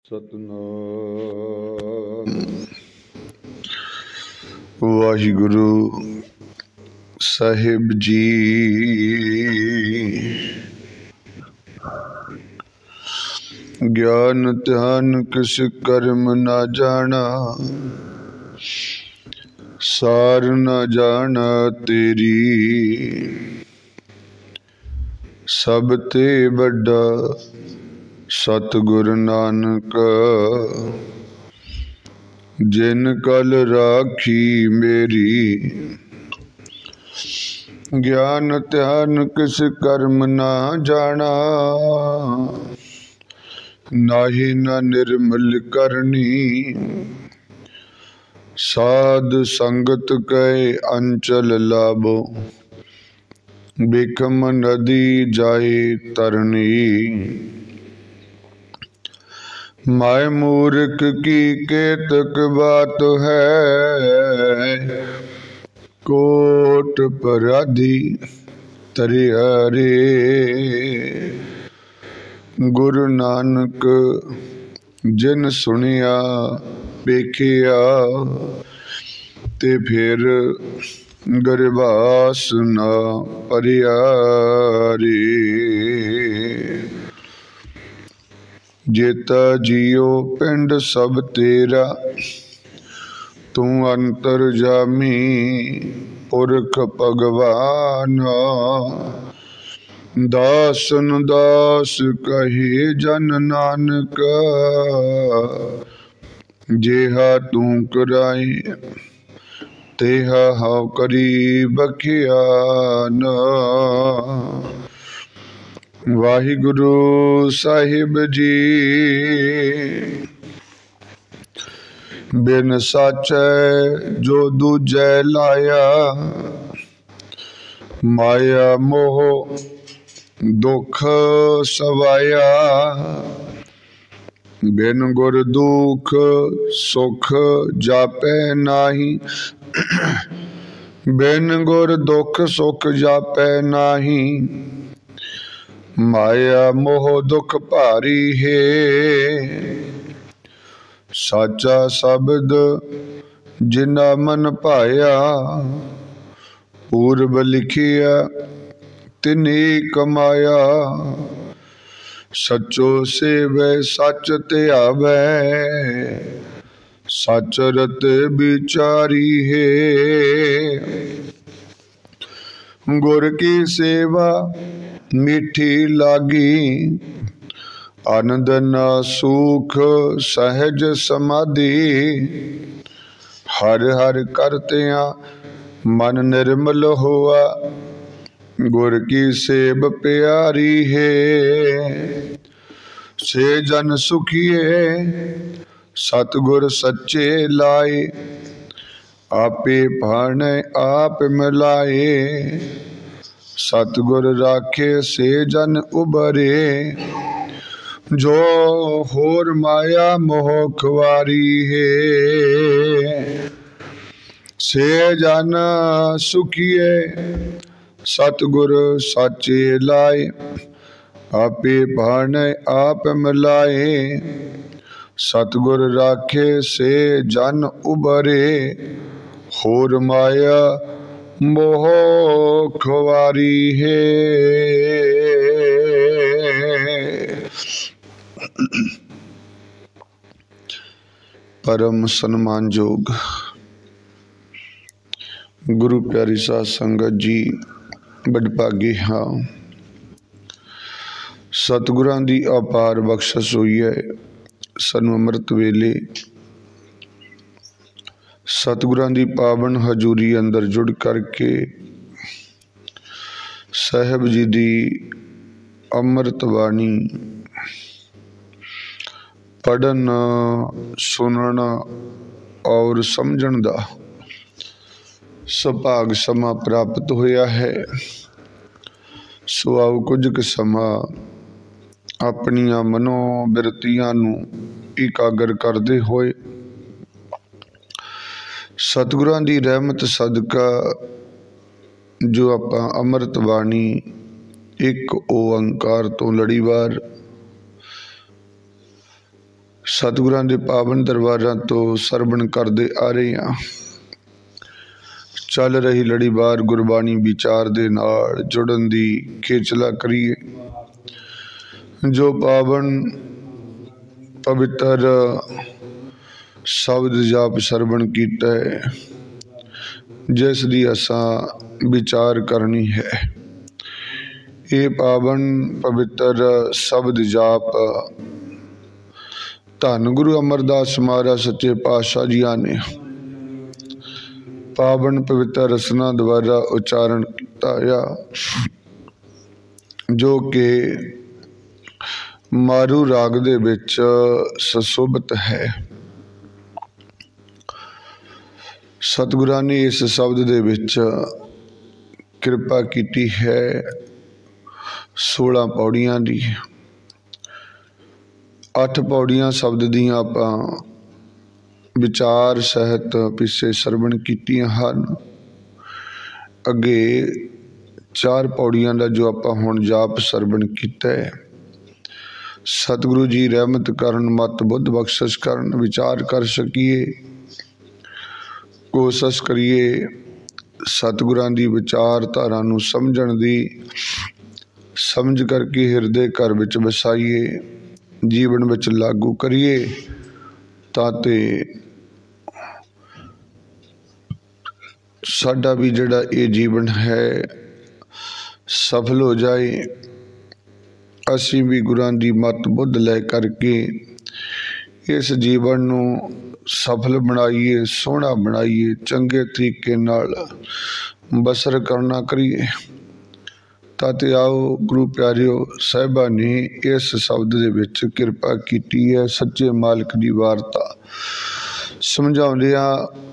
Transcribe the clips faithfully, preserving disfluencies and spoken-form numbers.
सतनाम वाहिगुरु साहिब जी। ज्ञान ध्यान किस कर्म न जाना, सार न जाना तेरी। सब ते बड़ा सतगुर नानक, जिन कल राखी मेरी। ज्ञान ध्यान किस कर्म ना जाना, नाहि न निर्मल करनी। साध संगत कहे अंचल लाभो, बिखम नदी जाए तरनी। माय मूर्ख की केतक बात है, कोट पराधी तरियारे। गुरु नानक जिन सुनिया वेखिया, ते फिर गरबास न परियारे। जेता जियो पिंड सब तेरा, तू अंतर जामी पुरख भगवान। दासन दास कहे जन नानक, जेहा तू कराई तेहा हाउ करी बखियान। वाहिगुरु साहिब जी। बिन साचै जो दूजै लाया, माया मोह दुख सवाया। बिन गुर दुख सुख जापै नाही, बिन गुर दुख सुख जापै नाही। माया मोह दुख भारी है, साचा शब्द जिना मन पाया। पूर्व लिखिया तिनी कमाया, सचो सेवै सच त्यावै। सच रत बिचारी है, गुर की सेवा मीठी लागी। आनंद न सुख सहज समाधि, हर हर करतिया मन निर्मल हुआ। गुर की सेब प्यारी है, से जन सुखिए सतगुर सच्चे लाए। आपे भाने आप मिलाए, सतगुर राखे से जन उबरे। जो होर माया मोह खुआरी है, से जन सुखिए सतगुर साचे लाए। आपे भाने आप मिलाए, सतगुर राखे से जन उबरे। होर माया मोह खुआरी है। परम सन्मानयोग गुरु प्यारी साध संगत जी, बड़भागे हाँ। सतगुरां दी अपार बख्शिश हुई है। सानू अमृत वेले सतगुरां दी पावन हजूरी अंदर जुड़ करके साहिब जी दी अमृत बाणी पढ़न सुनन और समझण दा सुभाग समा प्राप्त होया है। सो आओ कुछ क समा अपनियां मनोबिरतियां नू एकागर करदे होए सतगुरां दी रहमत सदका जो आपां अमृत बाणी एक ओंकार तो लड़ीवार सतगुरां दे पावन दरबारां तो सरवण करते आ रहे हैं। चल रही लड़ीवार गुरबाणी विचार दे नाल जुड़न दी खेचला करिए। जो पावन पवित्र शब्द जाप सरवण कीता है, जिस दी असां विचार करनी है। ये पावन पवित्र शब्द जाप धन गुरु अमरदास महाराज सच्चे पातशाह जियां ने पावन पवित्र रसना द्वारा उच्चारण किया, जो कि मारू राग दे विच सुशोभित है। सतगुरां ने इस शब्द दे विच कृपा की है सोलह पौड़ियां दी। अठ पौड़ियां शब्द दियां आपां विचार सहित पिछे सरवण कीतियां हन। अगे चार पौड़ियां दा जो आपां हुण जाप सरवण कीता है। सतगुरु जी रहमत करन, मत बुद्ध बख्शिश करन, विचार कर सकीए, कोशिश करिए सतगुरां दी विचारधारा नूं समझण दी, समझ करके हिरदे घर विच वसाइए, जीवन विच लागू करिए, ताते साडा भी जिहड़ा ये जीवन है सफल हो जाए। असीं भी गुरां दी मत बुद्ध लै करके इस जीवन नूं सफल बनाइए, सोहना बनाइए, चंगे तरीके नाल बसर करना करिए। ताते आओ गुरु प्यारिओ, साहिबा ने इस शब्द दे विच कृपा कीती है। सच्चे मालिक दी वार्ता समझाउंदियां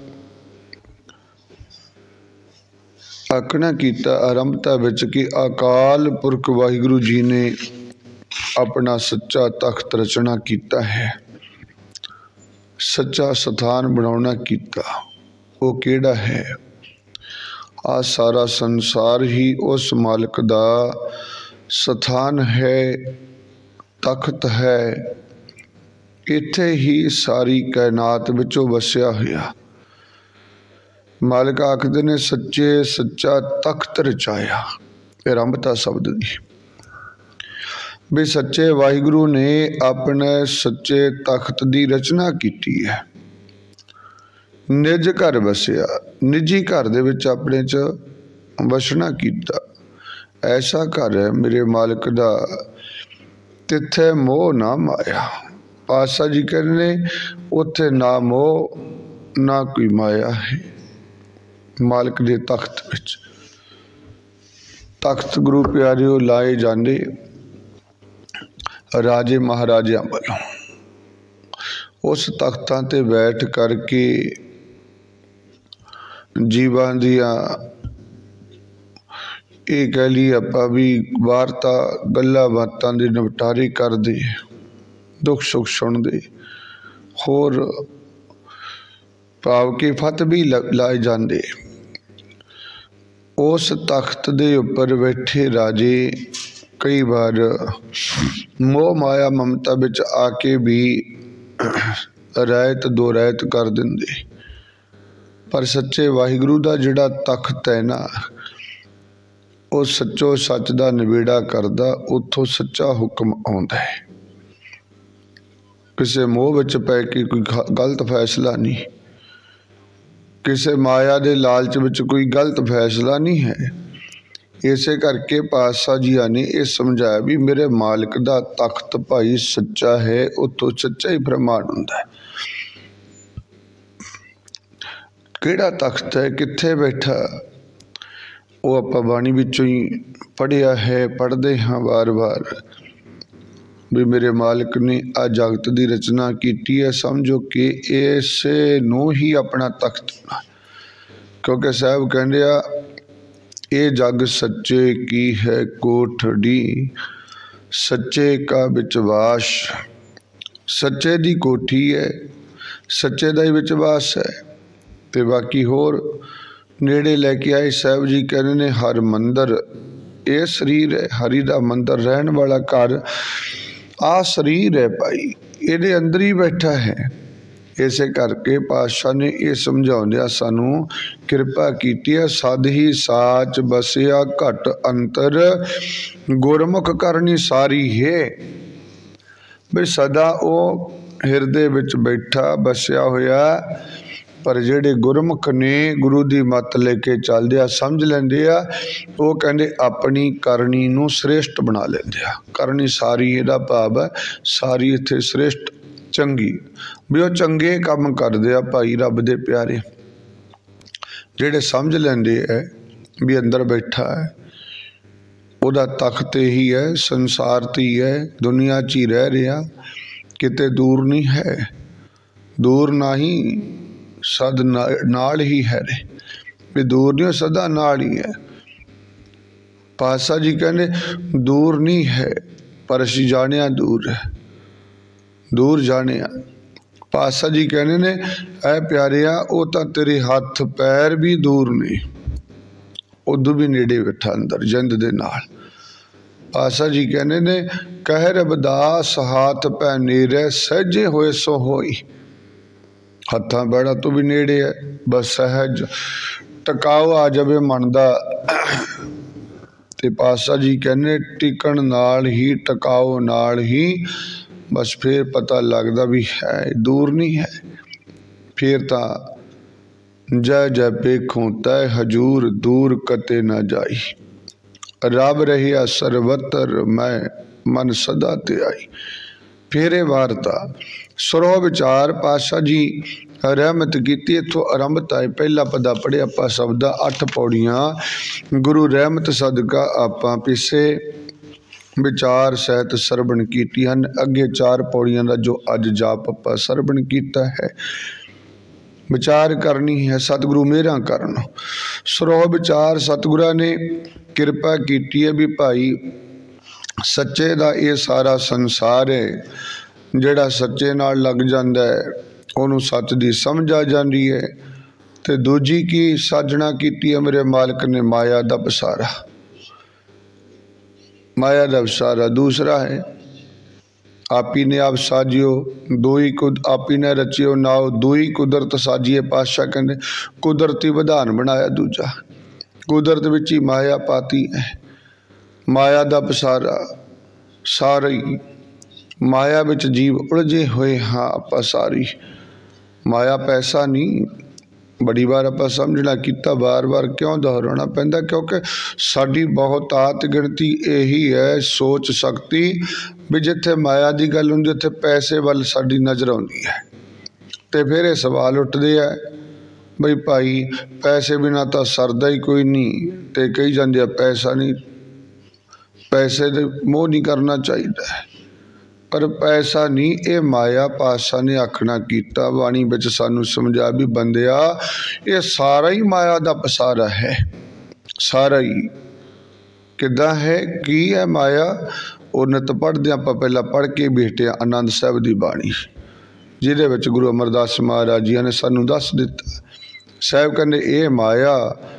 आखना कीता आरंभता विच कि अकाल पुरख वाहिगुरु जी ने अपना सच्चा तख्त रचना कीता है, सच्चा स्थान बनाउणा कीता। वो केड़ा है? आ सारा संसार ही उस मालिक दा स्थान है, तख्त है। इत्थे ही सारी कायनात विचों वसिया होया। मालिक आखदे ने सच्चे सच्चा तख्त रचाया। आरंभता शब्द दी भी सच्चे वाहिगुरु ने अपने सच्चे तख्त दी रचना कीती है। निज घर वसिया, निजी घर दे विच अपने च वसना कीता। ऐसा घर है मेरे मालिक दा तिथे मोह ना माया। पातशाह जी कहने उत्थे ना मोह ना कोई माया है। मालिक दे तख्त विच तख्त गुरु प्यारिओ लाए जांदे राजे महाराजियां वालों। उस तख्तां ते बैठ करके जीवां दियां ये कह ली आपां भी वार्ता गल्लां बातां दे निपटारे करदे, दुख सुख सुणदे, होर भाव के फत भी लाए जांदे। उस तख्त दे उपर बैठे राजे कई बार मोह माया ममता विच आके भी रैयत दो रैयत कर दिंदे। पर सच्चे वाहिगुरु दा जिहड़ा तख्त है ना, वो सच्चो सच दा निबेड़ा करदा। उत्थों सच्चा हुक्म आउंदा है। किसे मोह विच पै के कोई गलत फैसला नहीं, किसे माया दे लालच विच कोई गलत फैसला नहीं है। इसे करके पातशाह जी ने यह समझाया भी मेरे मालिक दा तख्त भाई सच्चा है, उत्तों सच्चा ही प्रमाण हुंदा है। केड़ा तख्त है, कित्थे बैठा, वो आपां बाणी विचों ही पढ़िया है, पढ़दे हाँ बार बार भी मेरे मालिक ने आ जगत की रचना की है। समझो कि इसे नूं ही अपना तख्त बना, क्योंकि साहब कहंदे आ ये जग सच्चे की है कोठड़ी, सच्चे का विचवास। सच्चे दी कोठी है, सच्चे दा ही विचवास है। ते बाकी होर नेड़े लैके आए साहब जी कहने ने हर मंदिर ये शरीर है, हरि दा मंदिर रहन वाला घर आ शरीर है भाई। ਇਹਦੇ अंदर ही बैठा है। इसे करके पातशाह ने यह समझाउंदिया सानू किरपा कीती है। सद ही साच बसिया घट अंतर गुरमुख करनी सारी है। भी सदा वो हिरदे विच बैठा बसिया होया, पर जेड़े गुरमुख ने गुरु की मत लेके चलदे आ समझ लेंदे आ, वो कहंदे अपनी करनी नूं श्रेष्ठ बना लेंदे आ। करनी सारी इहदा भाव है सारी इत्थे श्रेष्ठ चंगी, भी वो चंगे काम करदे आ भाई रब दे प्यारे। जेड़े समझ लेंदे है भी अंदर बैठा है, उहदा तख्त ही है, संसार ते ही है, दुनिया च ही रह रहा, किते दूर नहीं है। दूर ना ही सद नाल ही है रे, भी दूर नहीं सदा नाल ही है। पातशाह जी कहने दूर नहीं है, पर असीं जानिया दूर है, दूर जाने। पातशाह जी कहने ने ऐ प्यारिया वो तो तेरे हथ पैर भी दूर नहीं, उदू भी नेड़े बैठा अंदर जिंद दे नाल। पातशाह जी कहने ने कह रबदास हाथ पै नेरे सहजे होए सो होई। हथा पैड़ा तो भी नेड़े है, बस सहज टकाओ आ जावे मन दा। ते पातशाह जी कहने टिकण नाल ही टकाओ नाल ही बस फिर पता लगता भी है दूर नहीं है। फिर ता जय जय पेखों तय हजूर दूर कते ना जाई। रब रहिया सर्वत्र मैं मन सदा ते आई। फेरे वारता सुरो विचार पातशाह जी रहमत की। इथों आरंभता है पहला पदा पढ़े आपा शब्द अठ पौड़ियां गुरु रहमत सदका आपा पिछे विचार सहित सरवण कीती हन। अगे चार पौड़ियां का जो अज जाप आपा सरवण कीता है, विचार करनी है सतगुरु मेहरां करन। सुरो विचार सतगुरा ने किरपा कीती है भी भाई सच्चे दा ये सारा संसार है, जिहड़ा सच्चे नाल लग जांदा है उहनूं सच दी समझ आ जांदी है। ते दूजी की साजना कीती है मेरे मालिक ने माया दा पसारा, माया का सारा। दूसरा है आप ही ने आप साजियो दो ही कुद आप ही ने रचियो नाओ दो ही कुदरत साजिए। पातशाह कहते कुदरती विधान बनाया। दूजा कुदरत विच ही माया पाती है, माया का पसारा सारा ही माया विच जीव उलझे हुए हाँ आप सारी। माया पैसा नहीं, बड़ी बार आप समझना किता बार बार क्यों दोहराना पैंदा, क्योंकि साड़ी बहुत आत गिणती यही है सोच शक्ति भी जिथे माया की गल हुंदी उत्थे पैसे वाल साड़ी नज़र आउंदी है। तो फिर ये सवाल उठते है बई भाई पैसे बिना तो सरदा ही कोई नहीं। तो कही जाते पैसा नहीं, पैसे दे मोह नहीं करना चाहिए, पर पैसा नहीं ये माया। पातशाह ने आखना कीता बाणी विच सानू समझा भी बंदिया ये सारा ही माया का पसारा है। सारा ही किदा है की है माया। और नित पढ़दे आपां पहला पढ़ के बैठे आनंद साहब की बाणी, जिहदे विच गुरु अमरदास महाराज जी ने सानू दस दिता। साहब कहंदे ये माया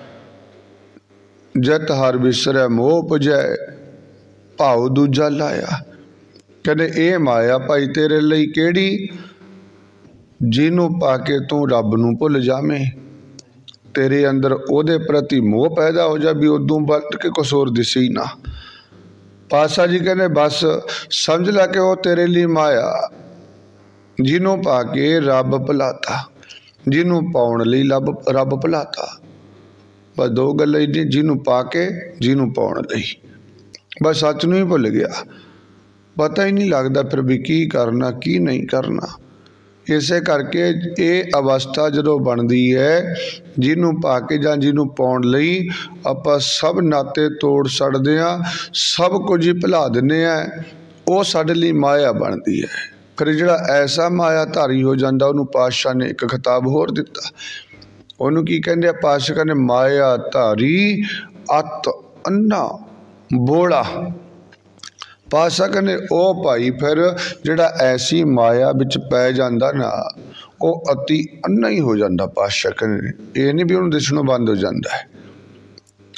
जत हर विसरै मोह पुजै भाव दूजा लाया। कहते ये माया भाई तेरे लिए केड़ी जिन्हों पाके तू रब नूं भुल जावें, तेरे अंदर ओदे प्रति मोह पैदा हो जा भी उदों बद के कुछ होर दिसे ही ना। पातशाह जी कहने बस समझ ला के वो तेरे लिए माया जिन्हों पाके रब भुलाता, जिन्हों पाउण लई लब रब भुलाता। बस दो गल्लां ही जिन्हों पाके जिन्हों पाउण लई, बस सच नूं ही भुल गया। पता ही नहीं लगता फिर भी की करना की नहीं करना। इसे करके ये अवस्था जो बनती है जिन्हों पाके जां जिन्हों पाउण लई आपां सब नाते तोड़ छड्डदे आ, सब कुछ ही भुला दिंदे आ, वो साडे लई माया बनती है। फिर जिहड़ा ऐसा माया धारी हो जाता उन्होंने पातशाह ने एक खिताब होर दिता। उन्होंने की कहंदे पातशाह कहंदे माया धारी अत अन्ना बोला। पातशाह कहने ओ भाई फिर जिहड़ा ऐसी माया विच पै जांदा ना वो अति अन्ना ही हो जाता। पातशाह कहने ये नहीं भी उन्होंने दिसणों बंद हो जाता है।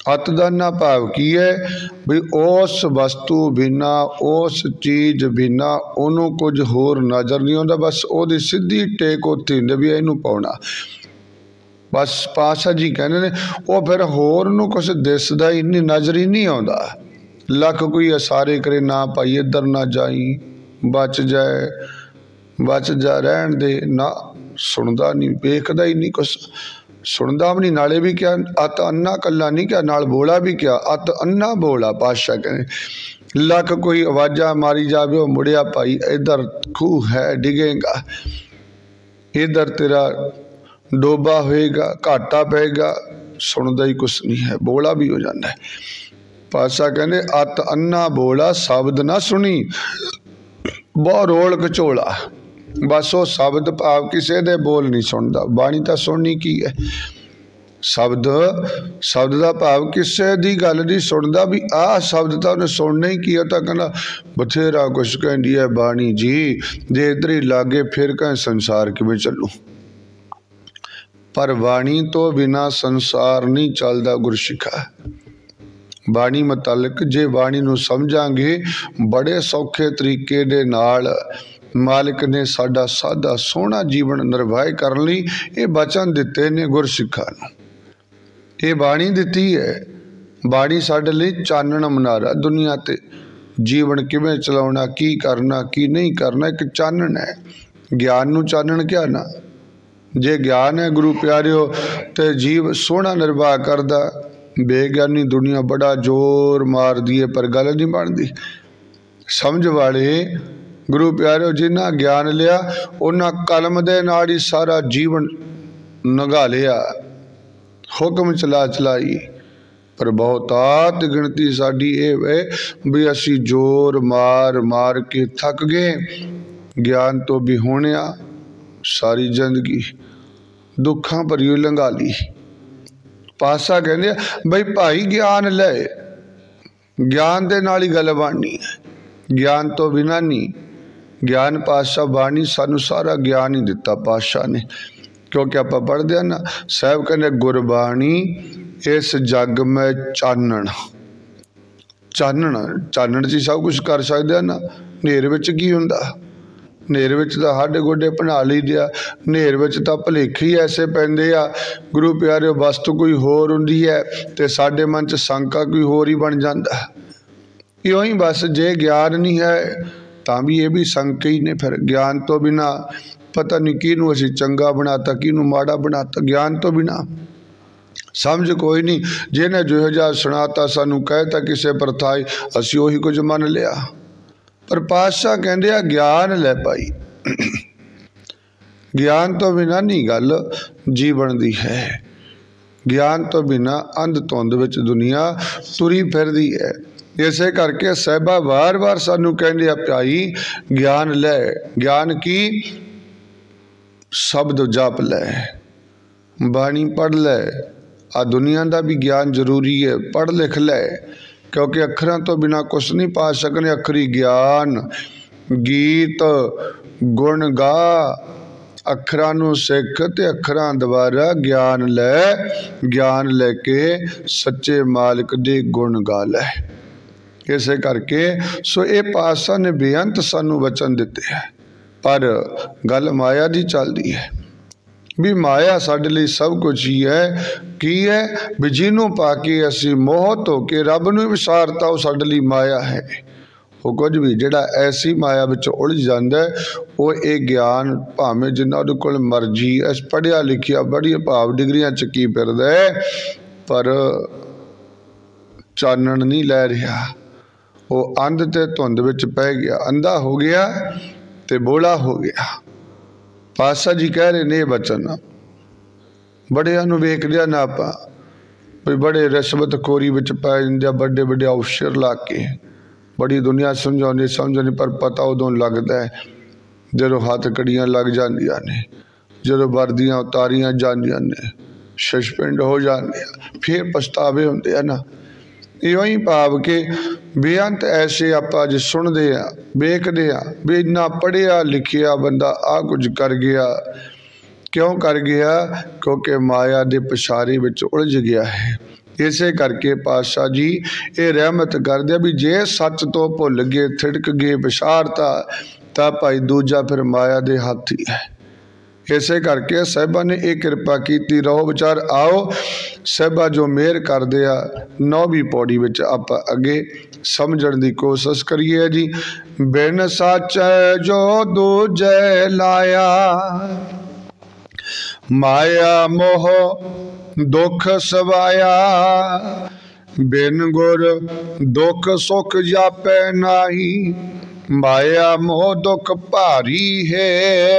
अत दा ना भाव की है भी उस वस्तु बिना उस चीज़ बिना उन्हों कुछ होर नज़र नहीं आता, बस वो सीधी टेक उत्थे हुंदी भी इनू पाउणा। बस पातशाह जी कहते ने वो फिर होर नूं कुछ दिसदा ही नहीं, नज़र ही नहीं आता। लख कोई इशारे करे ना भाई इधर ना जाई, बच जाए बच जा, रहन दे ना, सुनदा नहीं, वेखदा ही नहीं, कुछ सुनदा भी नहीं। नाले भी क्या अत अन्ना कला नहीं क्या, नाल बोला भी क्या, अत अन्ना बोला। पातशाह कहते लख कोई आवाज़ा मारी जावे वो मुड़िया भाई इधर खूह है डिगेगा, इधर तेरा डोबा होएगा, घाटा पेगा, सुनदा ही कुछ नहीं है, बोला भी हो जाता है। पातशाह कहते अत अन्ना बोला शब्द ना सुनी बहुत रोल कचोला। बस वो शब्द भाव किसी दे बोल नहीं सुनता। बाणी तो सुननी की है, शब्द शब्द का भाव किसी की गल नहीं सुनता भी आ शब्द तो उन्हें सुनना ही की है। तो कहना बथेरा कुछ कहती है बाणी जी, जे इधर ही लागे फिर कहें संसार किवें चलू। पर बाणी तो बिना संसार नहीं चलता गुरसिखा। बाणी मुतालिक जे बाणी नूं समझांगे बड़े सौखे तरीके दे नाल मालिक ने साडा सादा सोहना जीवन निर्वाह करने लई ये वचन दिते ने गुरसिखा नूं। ये बाणी दिती है, बाणी साडे लई चानण मनारा, दुनिया ते जीवन किवें चलाउणा, की करना की नहीं करना, एक चानण है। ज्ञान नूं चानण क्या ना, जे ज्ञान है गुरु प्यारिओ ते जीव सोहना निर्वाह करदा। बेज्ञानी दुनिया बड़ा जोर मार दिए पर गल नहीं बनती। समझ वाले गुरु प्यारे जिन्ना ज्ञान लिया उन्हें कलम दे नाल ही सारा जीवन नगा लिया, हुक्म चला चलाई। पर बहुतात गिनती साडी ये वे भी असी जोर मार मार के थक गए, ज्ञान तो भी होने सारी जिंदगी दुखा भरी लंघा ली। पातशाह कहते बई भाई ज्ञान ले, ज्ञान दे नाल ही गल बननी है, ज्ञान तो बिना नहीं। ज्ञान पातशाह बाणी सानू सारा ज्ञान ही दिता पातशाह ने, क्योंकि आप पढ़ते हैं ना साहब कहते गुरबाणी इस जग में चानण, चानण चानण च सब कुछ कर सकते हैं ना। नेर विच की हुंदा, नेर विच तां साडे गोडे बना ली दिया, नेर विच तां भुलेखे ही ऐसे पैंदे आ। गुरु प्यारे वस्तु कोई होर हुंदी है ते साडे मन च शंका कोई होर ही बन जांदा। इउं ही बस जे ज्ञान नहीं है तां भी ये भी शंके ही ने। फिर ज्ञान तो बिना पता नहीं किनू असीं चंगा बनाता किनू माड़ा बनाता, ज्ञान तो बिना समझ कोई नहीं। जिन्हें जो जा सुनाता सानू कहता किसे परथाई असीं उही कुछ मन लिया। पर पातशाह कहते आ ज्ञान ले पाई, ज्ञान तो बिना नहीं गल जीवन दी है। ज्ञान तो बिना अंध धुंध विच दुनिया तुरी फिरदी है। इसे करके साहिबा बार बार सानू कहते आ भाई ज्ञान ले, ज्ञान की शब्द जप ले, बाणी पढ़ ले। आ दुनिया का भी ज्ञान जरूरी है, पढ़ लिख ले, क्योंकि अखरां तो बिना कुछ नहीं पा सकने। अखरी ज्ञान गीत गुण गा, अखरां नूं सिख ते अखरां द्वारा ज्ञान ले, ज्ञान लैके सच्चे मालिक दे गुण गा ले। इसे करके सो ये पातशाह ने बेअंत सानू वचन दिते है। पर गल माया दी चलदी है भी माया साडे लई सब कुछ ही है। की है भी जिन्हों पाके असी मोहत हो के रब नूं विसारता वो साडे लई माया है। वो कुछ भी जिहड़ा ऐसी माया विच उलझ जांदा है वो ये ज्ञान भावें जिन्ना उहदे कोल मर्जी इस पढ़िया लिखिया बड़ी भाव डिग्रियां चकी फिरदा है पर चानण नहीं लै रहा। वो अंध ते धुंध विच पै गया, अंधा हो गया ते बोला हो गया। पातशाह जी कह रहे ने बचन बड़िया नूं वेखदे ना आपां भी बड़े रिश्वत खोरी विच पै जांदे, बड़े बड़े अफसर ला के बड़ी दुनिया समझाउंदी समझाउंदी, पर पता उदों लगदा है जदों हथ कड़ियां लग जांदियां ने, जदों वर्दियां उतारियां जांदियां ने, सस्पेंड हो जांदे फिर पछतावे हुंदे आ ना। इउं ही भाव के बेअंत ऐसे आप अज सुनते हैं वेखते हैं भी इन्ना पढ़िया लिखिया बंदा आ कुछ कर गया। क्यों कर गया? क्योंकि माया के पछारे विच उलझ गया है। इसे करके पातशाह जी ये रहमत कर दिया भी जे सच तो भुल गए थिड़क गए विशारता तां भाई दूजा फिर माया दे हाथ ही है। इसे करके साहिबा ने एक कृपा की रहो विचार आओ साहिबा जो मेहर कर दिया नौवीं पौड़ी विच आप अगे समझण दी कोशिश करिए जी। बिन सच जो दूजे लाया माया मोह दुख सवाया बिन गुर दुख सुख जापे नाही माया मोह दुख भारी है।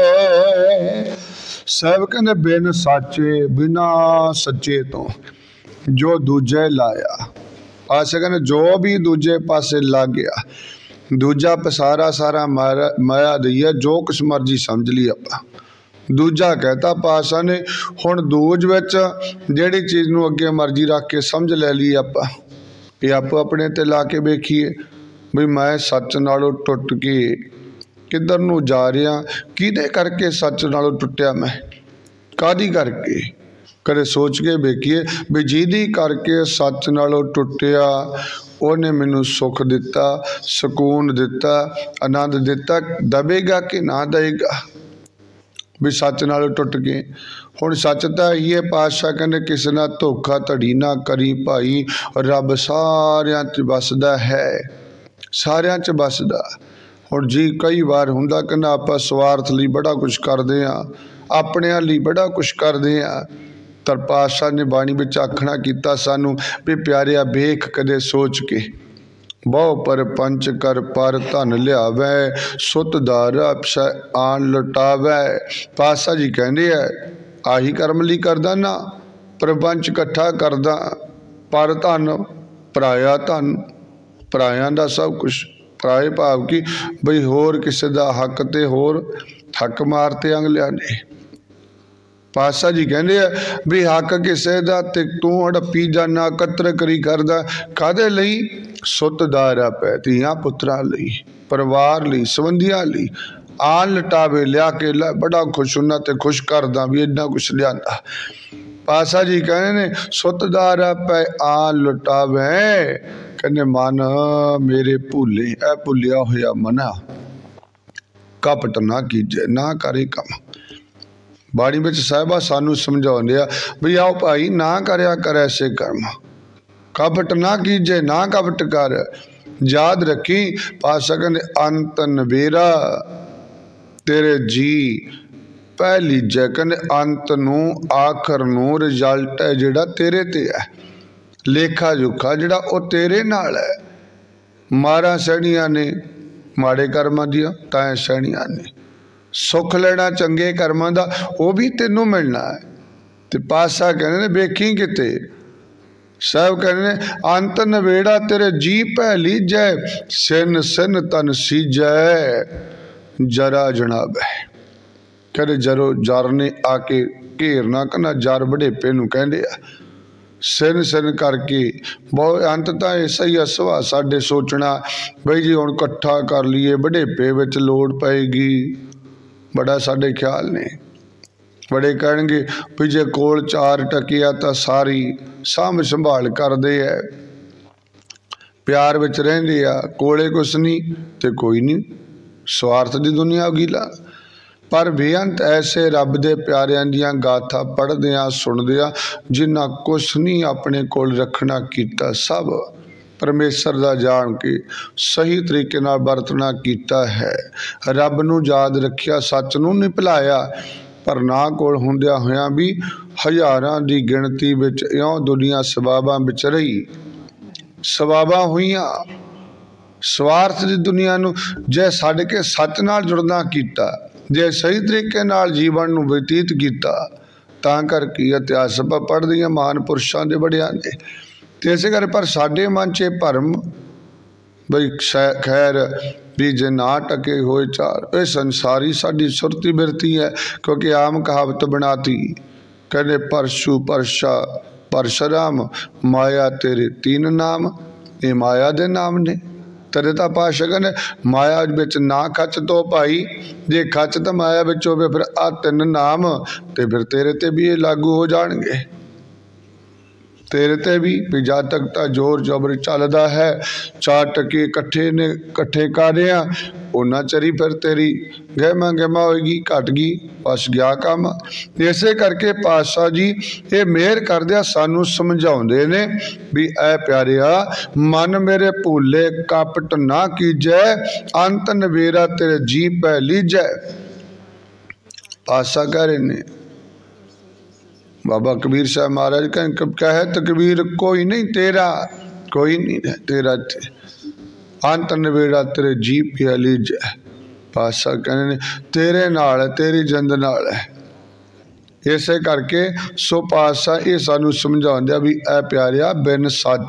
सब कहते बिन साचे बिना सच्चे तो जो दूजे लाया पासे कहते जो भी दूजे पासे लग गया दूजा पसारा सारा माया माया दी है जो कुछ मर्जी समझ ली आप। दूजा कहता पासा ने हुण दूज विच जिहड़ी चीज़ नूं अगे मर्जी रख के समझ ले ली आप ये आप अपने ते ला के वेखीए भी मैं सच नालों टुट के किधर नूं जा रहा किहदे करके सच नालों टुटिया मैं कादी करके कदे सोच के वेखीए भी जिहदी करके सच नालों टुटिया उन्हें मैनू सुख दिता सुकून दिता आनंद दिता दबेगा कि ना देगा भी सच नालों टुट गए। हुण सच तो ये पातशाह कहते किसी ना धोखा धड़ी ना करी भाई रब सारियां च बसदा है सारियां च बसदा। हुण जी कई बार हुंदा कि आपां स्वार्थ लई बड़ा कुछ करदे आ अपने लई बड़ा कुछ करदे आ तर पातशाह ने बाणी विच आखना कीता सानू भी प्यारिया वेख कदे सोच के बहु पर पंच कर पर धन लियावै सुत दार आन लुटावै। पातशाह जी कहंदे है आही कर्म लई करदा ना प्रपंच इकट्ठा करदा पर धन पराया धन पराया दा सब कुछ पराए भाव की बई होर किसी दा हक ते होर हक मारते अगलियां ने। पातशाह जी कहंदे आ भी हक किसे दा ते तू हड़पी जाना कतर करी करदा कादे लई सुत दारा पै धीआं पुत्रा लई परिवार लई संबंधियां लई आन लटावे लिया के ला बड़ा खुश होना ते खुश करदा भी इन्ना कुछ लियांदा। पातशाह जी कहने ने सुत दारा पै आन लटावे कहने मन मेरे भूले ए भुलिया होया मना कपट ना कीजे ना करे कम। बाणी विच साहिबा सानू समझाउंदे आ भी आओ भाई ना करया कर ऐसे कर्म कपट ना कीजे ना कपट कर। याद रखी पातशाह कहंदे अंत नवेरा तेरे जी पहली जै कहंदे अंत नू आखर नू रिजल्ट है जिहड़ा तेरे ते है लेखा जोखा जिहड़ा ओ तेरे नाल है। मारा सैणियां ने माड़े कर्मां दियां तां सैणियां ने सुख लेना चंगे कर्मां दा वो भी तेनों मिलना है। ते पातशाह कहने ने वेखी किते साहब कहने ने अंत नवेड़ा तेरे जी पहली जय सिन सिन तन सीजै जरा जनाबै कहते जरो जर ने आके घेरना कहना जर वडेपे नूं कहंदे आ सिन सिन करके बहुत अंत तो ऐसा ही सुभा साडे सोचना बई जी हुण कट्ठा कर लीए वडेपे विच लोड़ पेगी बड़ा साडे ख्याल ने बड़े कहणगे भी जे कोल चार टकिया तो सारी साम संभाल करदे है प्यार विच रहिंदे आ कोले कुछ नहीं ते कोई नहीं स्वार्थ दी दुनिया गीला। पर बेअंत ऐसे रब दे प्यारियां दियां गाथा पढ़दे आ सुनदे आ जिन्ना कुछ नहीं अपने कोल रखना कीता सब परमेश्वर दा जान के सही तरीके नाल वरतना कीता है। रब नूं याद रखिया सच नूं नहीं भुलाया पर ना कोल हुंदिया होया भी हज़ारां दी गिणती विच इउं दुनिया सबाबां विच रही सबाबां होईयां स्वार्थ दी दुनिया नूं जे छड्ड के सच नाल जुड़ना कीता जे सही तरीके नाल जीवन नूं बतीत कीता तां करके इतिहास आपां पढ़दे हां महान पुरुषां दे बड़ियां दे ते इस कर पर साडे मन च भरम बई खैर भी जे ना टके होए चार ये संसारी साडी सुरती बिरती है क्योंकि आम कहावत बनाती कहने परशु परशा परशुराम माया तेरे तीन नाम ये माया दे नाम ने तेरे तो पातशाह कहने माया बिच ना खच तो भाई जे खच तो माया बिच होवे फिर आ तीन नाम ते फिर तेरे ते भी ये लागू हो जाणगे। तेरे ते भी भी जद तक तो जोर जबर चलता है, चार टके कट्ठे ने कट्ठे कर रहे उन्ना चरी फिर तेरी गहमा गहमा होएगी, घट गई, बस गया काम। इसे करके पातशाह जी ये मेहर करदे सानू समझाउंदे ने भी ऐ प्यारिया मन मेरे भूले कपट ना कीजै, अंत नवेरा तेरे जी पै लीजै। पातशाह कह रहे ने, बाबा कबीर साहब महाराज कहे तकबीर कोई नहीं तेरा, कोई नहीं है तेरा, अंत नवेड़ा तेरे जी पिया लीजै। पातशाह कहने तेरे नाल तेरी जिंद नाल है। इसे करके सो पातशाह ये सानू समझाउंदे भी ऐ प्यारिया बिन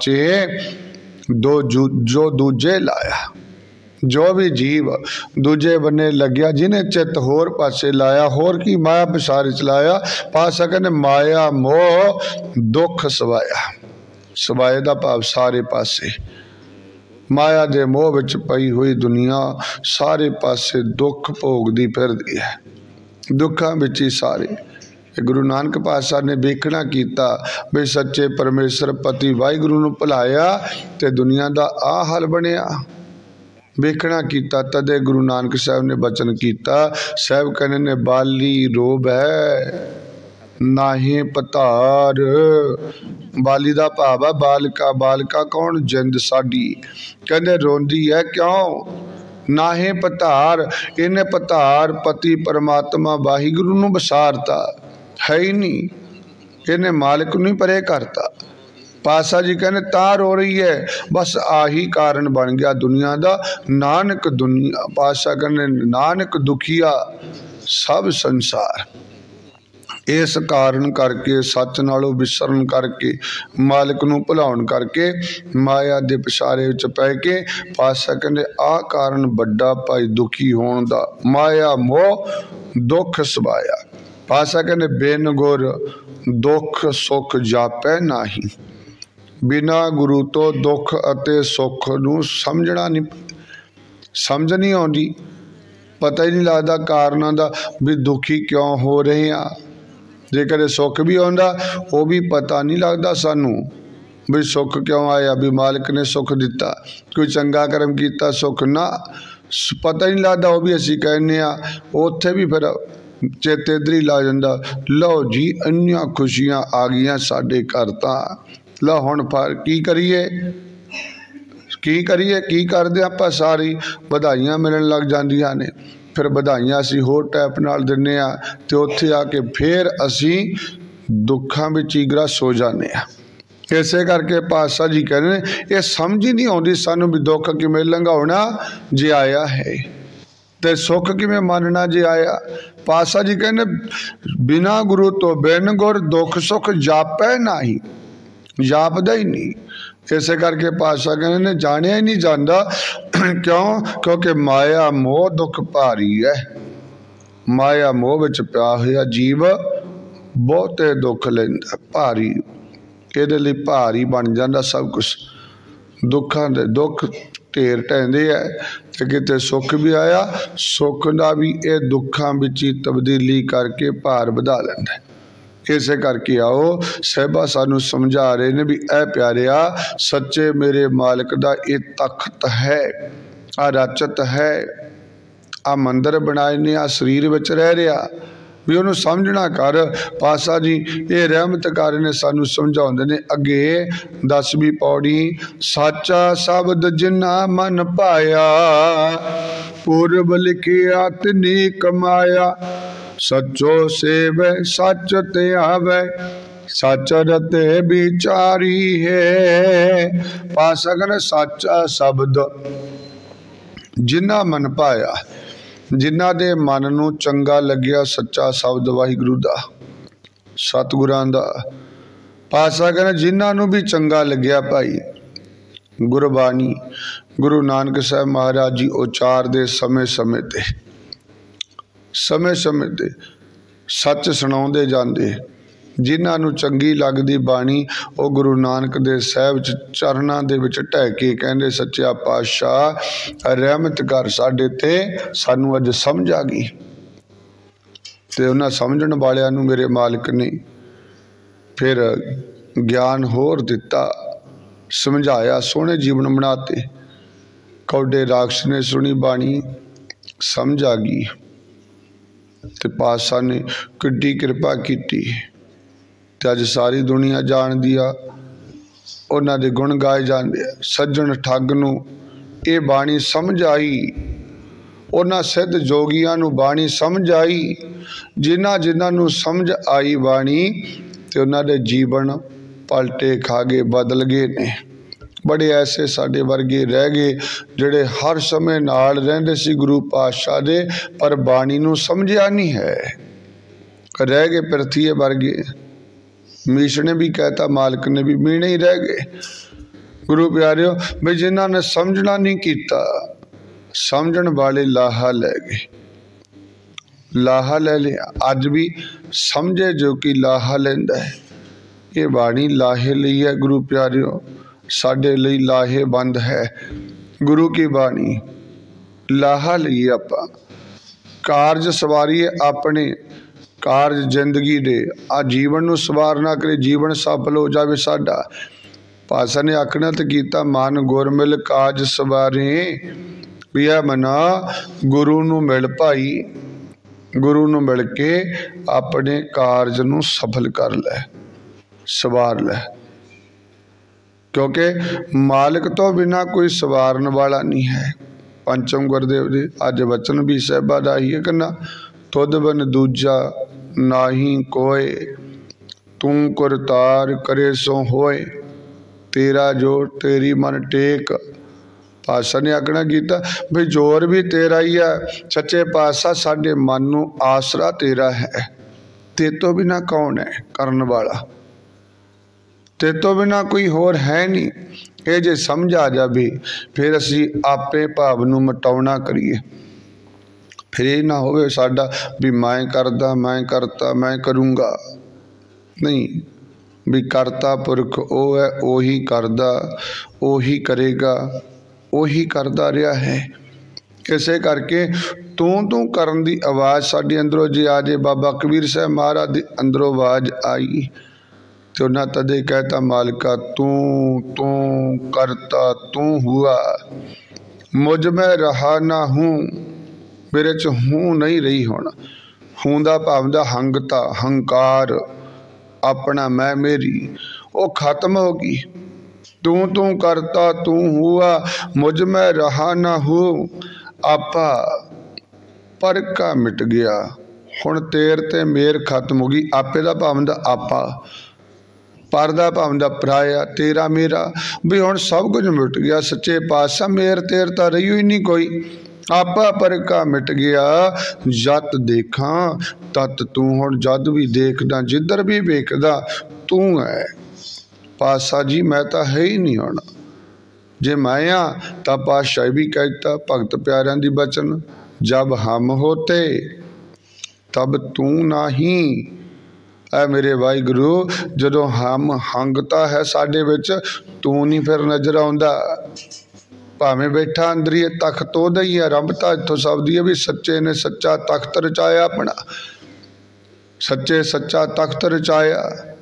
साचे दो जो दूजे लाया, जो भी जीव दूजे बन्ने लग्या जिन्हें चित होर पासे लाया, होर की माया पसारे चलाया। पातशाह कहने माया मोह दुख सवाया, सवाए दा भाव सारे पासे, माया दे मोह विच पई हुई दुनिया सारे पासे दुख भोगदी फिरदी है, दुखां विच ही सारे। गुरु नानक पातशाह ने वेखना कीता भी सच्चे परमेश्वर पति वाहिगुरु नूं भुलाया ते दुनिया दा आ हाल बनिया। वेखना कीता तदे गुरु नानक साहब ने बचन कीता, साहब कहने ने बाली रोब है नाहे पतार। बाली दा भाव है बालका, बालका कौन जिंद साडी, कहने रोंदी है क्यों नाहे पतार। इन्हें पतार पति परमात्मा वाहिगुरु नूं बसारता है ही नहीं, इन्हें मालिक नूं परे करता। पातशाह जी कहने ता रो रही है, बस आही कारण बन गया दुनिया दा नानक दुनिया। पातशाह कहने नानक दुखिया सब संसार। इस कारण करके सच नालों विसरन करके मालिक नूं भुलाउण करके माया दे पसारे विच पै के पातशाह कहने आ कारण बड़ा भाई दुखी होण दा, माया मोह दुख सवाया। पातशाह कहने बिन गुर दुख सुख जापै नाही, बिना गुरु तो दुख अते सुख नूं समझना नहीं, समझ नहीं आउंदी, पता ही नहीं लगता कारणों का भी दुखी क्यों हो रहे हैं। जे कदे सुख भी आउंदा वो भी पता नहीं लगता सानू भी सुख क्यों आया, भी मालिक ने सुख दिता, कोई चंगा कर्म किया सुख ना पता ही नहीं लगता, वो भी असी कहने उत्थे भी फिर चेते इधर ही ला जाता। लो जी इन्नियां खुशियां आ गई साडे घर तां, लो हुण फिर की करिए की करिए की करदे आपां, सारी बधाइयां मिलण लग जांदियां ने, फिर बधाइयां असी होर टैप नाल दिन्ने आ ते उत्थे आके फिर असी दुखां विच ही ग्रस हो जाने आ। इसे करके पातशाह जी कहने ये समझ ही नहीं आउंदी सानू भी दुख किवें लंघाउणा जे आया है ते सुख किवें मानना जे आया। पातशाह जी कहने बिना गुरु तो बिन गुर दुख सुख जापै नाही, जापदा ही नहीं। इसे करके पातशाह कहने जानिया ही नहीं जाता, क्यों क्योंकि माया मोह दुख भारी है, माया मोह विच पिया होया जीव बहुते दुख लैंदा भारी, इहदे लई भारी बन जाता सब कुछ, दुखां दे दुख ढेर ढैंदे है ते किते सुख भी आया, सुख का भी ये दुखां विच ही तब्दीली करके भार वधा लैंदा। इसे करके आओ साहिबा सानू समझा रहे ने भी ऐ प्यारिया सच्चे मेरे मालिक दा ये तख्त है, आ रचत है, आ मंदिर बनाए ने, आ शरीर विच रह रहा भी उन्होंने समझना कर। पातशाह जी ये रहमत कर ने सानू समझाउंदे ने अगे दसवीं पौड़ी, साचा शब्द जिन्ना मन पाया, पूर्व लिखिया तिनी कमाया, सचो सेव सच ते आवे, सच रते बिचारी है। पातशाह कहने साचा शब्द जिन्ना मन पाया, जिन्ना दे मन नू चंगा लग्या सच्चा शब्द वाहिगुरु दा सतगुरां दा। पातशाह कहने जिन्ना नू भी चंगा लग्या भाई गुरबाणी गुरु नानक साहब महाराज जी उचार दे समय समय ते समय समय ते सच सुणाउंदे जांदे, जिन्हां नू चंगी लगदी बाणी वो गुरु नानक दे साहब चरणां दे विच ढह के कहंदे सच्चा पातशाह रहमत कर साडे ते, सानू अज समझ आ गई। ते उन्हां समझण वालियां नू मेरे मालिक ने फिर ज्ञान होर दिता, समझाया, सोहने जीवन बनाते। कौडे राक्षस ने सुनी बाणी, समझ आ गई ते पातशाह ने किड्डी कृपा की ते अज सारी दुनिया जानदी आ, उन्हां दे गुण गाए जांदे। सज्जण ठग नूं ये बाणी समझ आई, उन्हां सिद्ध जोगियां नूं बाणी समझ आई। जिन्हां जिन्हां नूं समझ आई बाणी ते उन्हां दे जीवन पलटे खा गए, बदल गए ने। बड़े ऐसे साडे वर्गे रह गए जिहड़े हर समय नाल रहिंदे सी गुरु पातशाह दे, पर बाणी नूं समझिया नहीं है, रह गए पृथ्वी वर्गे। मीश ने भी कहता, मालिक ने भी, मीणे ही रह गए। गुरु प्यारिओ, भी जिन्हां ने समझना नहीं कीता, समझण वाले लाहा लै गए, लाहा ले लिया। अज भी समझे जो कि लाहा लैंदा है। ये बाणी लाहे लई है गुरु प्यारिओ, साडे लई लाहे बंद है। गुरु की बाणी लाहा लईए, आपां कारज सवारीए अपने, कारज जिंदगी दे। आ जीवन नूं सवारना करे, जीवन सफल हो जावे साडा। पातशाह ने आखना ते कीता, मन गुर मिल काज सवारे। भी है मना गुरु नूं मिल भाई, गुरु नूं मिल के अपने कारज नूं सफल कर लै, सवार लै। क्योंकि मालिक तो बिना कोई सवारन वाला नहीं है। पंचम गुरदेव जी अज वचन भी साहिबा दा ही है कन्ना, तुद बन दूजा नाही कोय, तू करतार करे सो होए, तेरा जोर तेरी मन टेक। पातशाह ने आखना कीता भी जोर भी तेरा ही है। सच्चे पातशाह साडे मन नूं आसरा तेरा है। ते तो बिना कौन है करन वाला, ते तो बिना कोई होर है नहीं। ये जे समझ आ जाए फिर असी आपे भाव नूं मटाउणा करिए। फिर ये ना होवे साडा भी मैं करदा, मैं करता, मैं करूँगा। नहीं, भी करता पुरख ओ है, ओही करदा, ओही करेगा, ओही करदा रहा है। इसे करके तू तू करन दी आवाज़ साडे अंदरों जे आ जाए। बाबा कबीर साहब महाराज दे अंदरों आवाज़ आई तो उन्हें तदे कहता, मालिका तू तू करता तू हुआ, मुझ में रहा ना हूँ, मेरे च हूँ नहीं रही। हुण हूँ दा भाव दा हंगता, हंकार, अपना मैं मेरी, वो खत्म हो गई। तू तू करता तू हुआ, मुझ में रहा ना हूँ, आपा पर का मिट गया। हुण तेर ते मेर खत्म हो गई। आपे दा भाव दा आपा, पर दा भाव दा पराया, तेरा मेरा, भी हुण सब कुछ मिट गया। सच्चे पातशाह मेर तेर तां रही ही नहीं कोई। आपा पर का मिट गया, जत देखा तत तू। हुण जद भी देखदा, जिधर भी वेखदा तू है। पातशाह जी मैं तो है ही नहीं। हुण जे मैं आ तां पातशाह भी कहता भगत प्यारियां दी बचन, जब हम होते तब तू नहीं। ऐ मेरे वाहिगुरु, जदों हम हंगता है साडे विच, तू नहीं फिर नजर आउंदा। भावें बैठा अंदर ही तख्त ओहदा ही है। रंभता इत्थों सब दी है भी सच्चे ने सच्चा तख्त रचाया अपना, सच्चे सच्चा तख्त रचाया।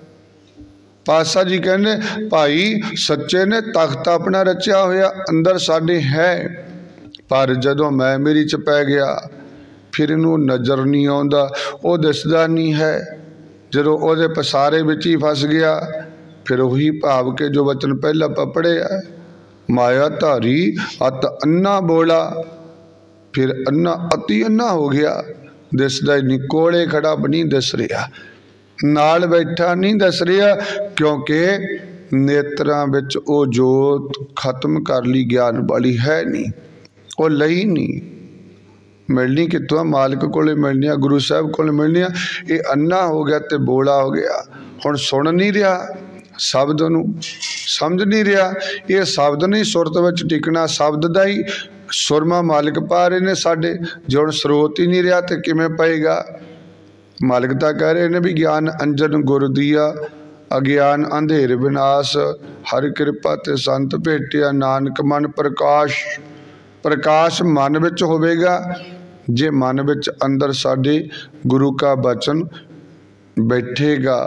पातशाह जी कहने भाई सच्चे ने तख्त अपना रचिया होया अंदर साडे है, पर जदों मैं मेरी च पै गया फिर इनू नज़र नहीं आउंदा, वो दिसदा नहीं है। जदों ओहदे पसारे विच ही फस गया फिर वही भाव के जो वचन पहला पढ़े है, माया धारी अत अन्ना बोला। फिर अन्ना अति अन्ना हो गया, दिसदा ही नहीं। कोले खड़ा भी नहीं दिस रहा, नाल बैठा नहीं दस रहा, क्योंकि नेत्रां विच ओ जोत खत्म कर ली ज्ञान वाली है नहीं, वो लई नहीं। मिलनी कितों, मालिक कोले मिलनी, गुरु साहब कोले मिलनी। ये अन्ना हो गया तो बोला हो गया। हुण सुन नहीं रहा, शब्द नूं समझ नहीं रहा। ये शब्द नहीं सुरत विच टिकना, शब्द दा ही सुरमा मालिक पा रहे ने साडे। जे हुण स्रोत ही नहीं रहा तो किवें पएगा। मालिक तां कह रहे ने भी ज्ञान अंजन गुर दिया, अज्ञान अंधेर विनाश, हर कृपा ते संत भेटिया, नानक मन प्रकाश। प्रकाश मन विच होवेगा जे मन विच अंदर साडे गुरु का बचन बैठेगा,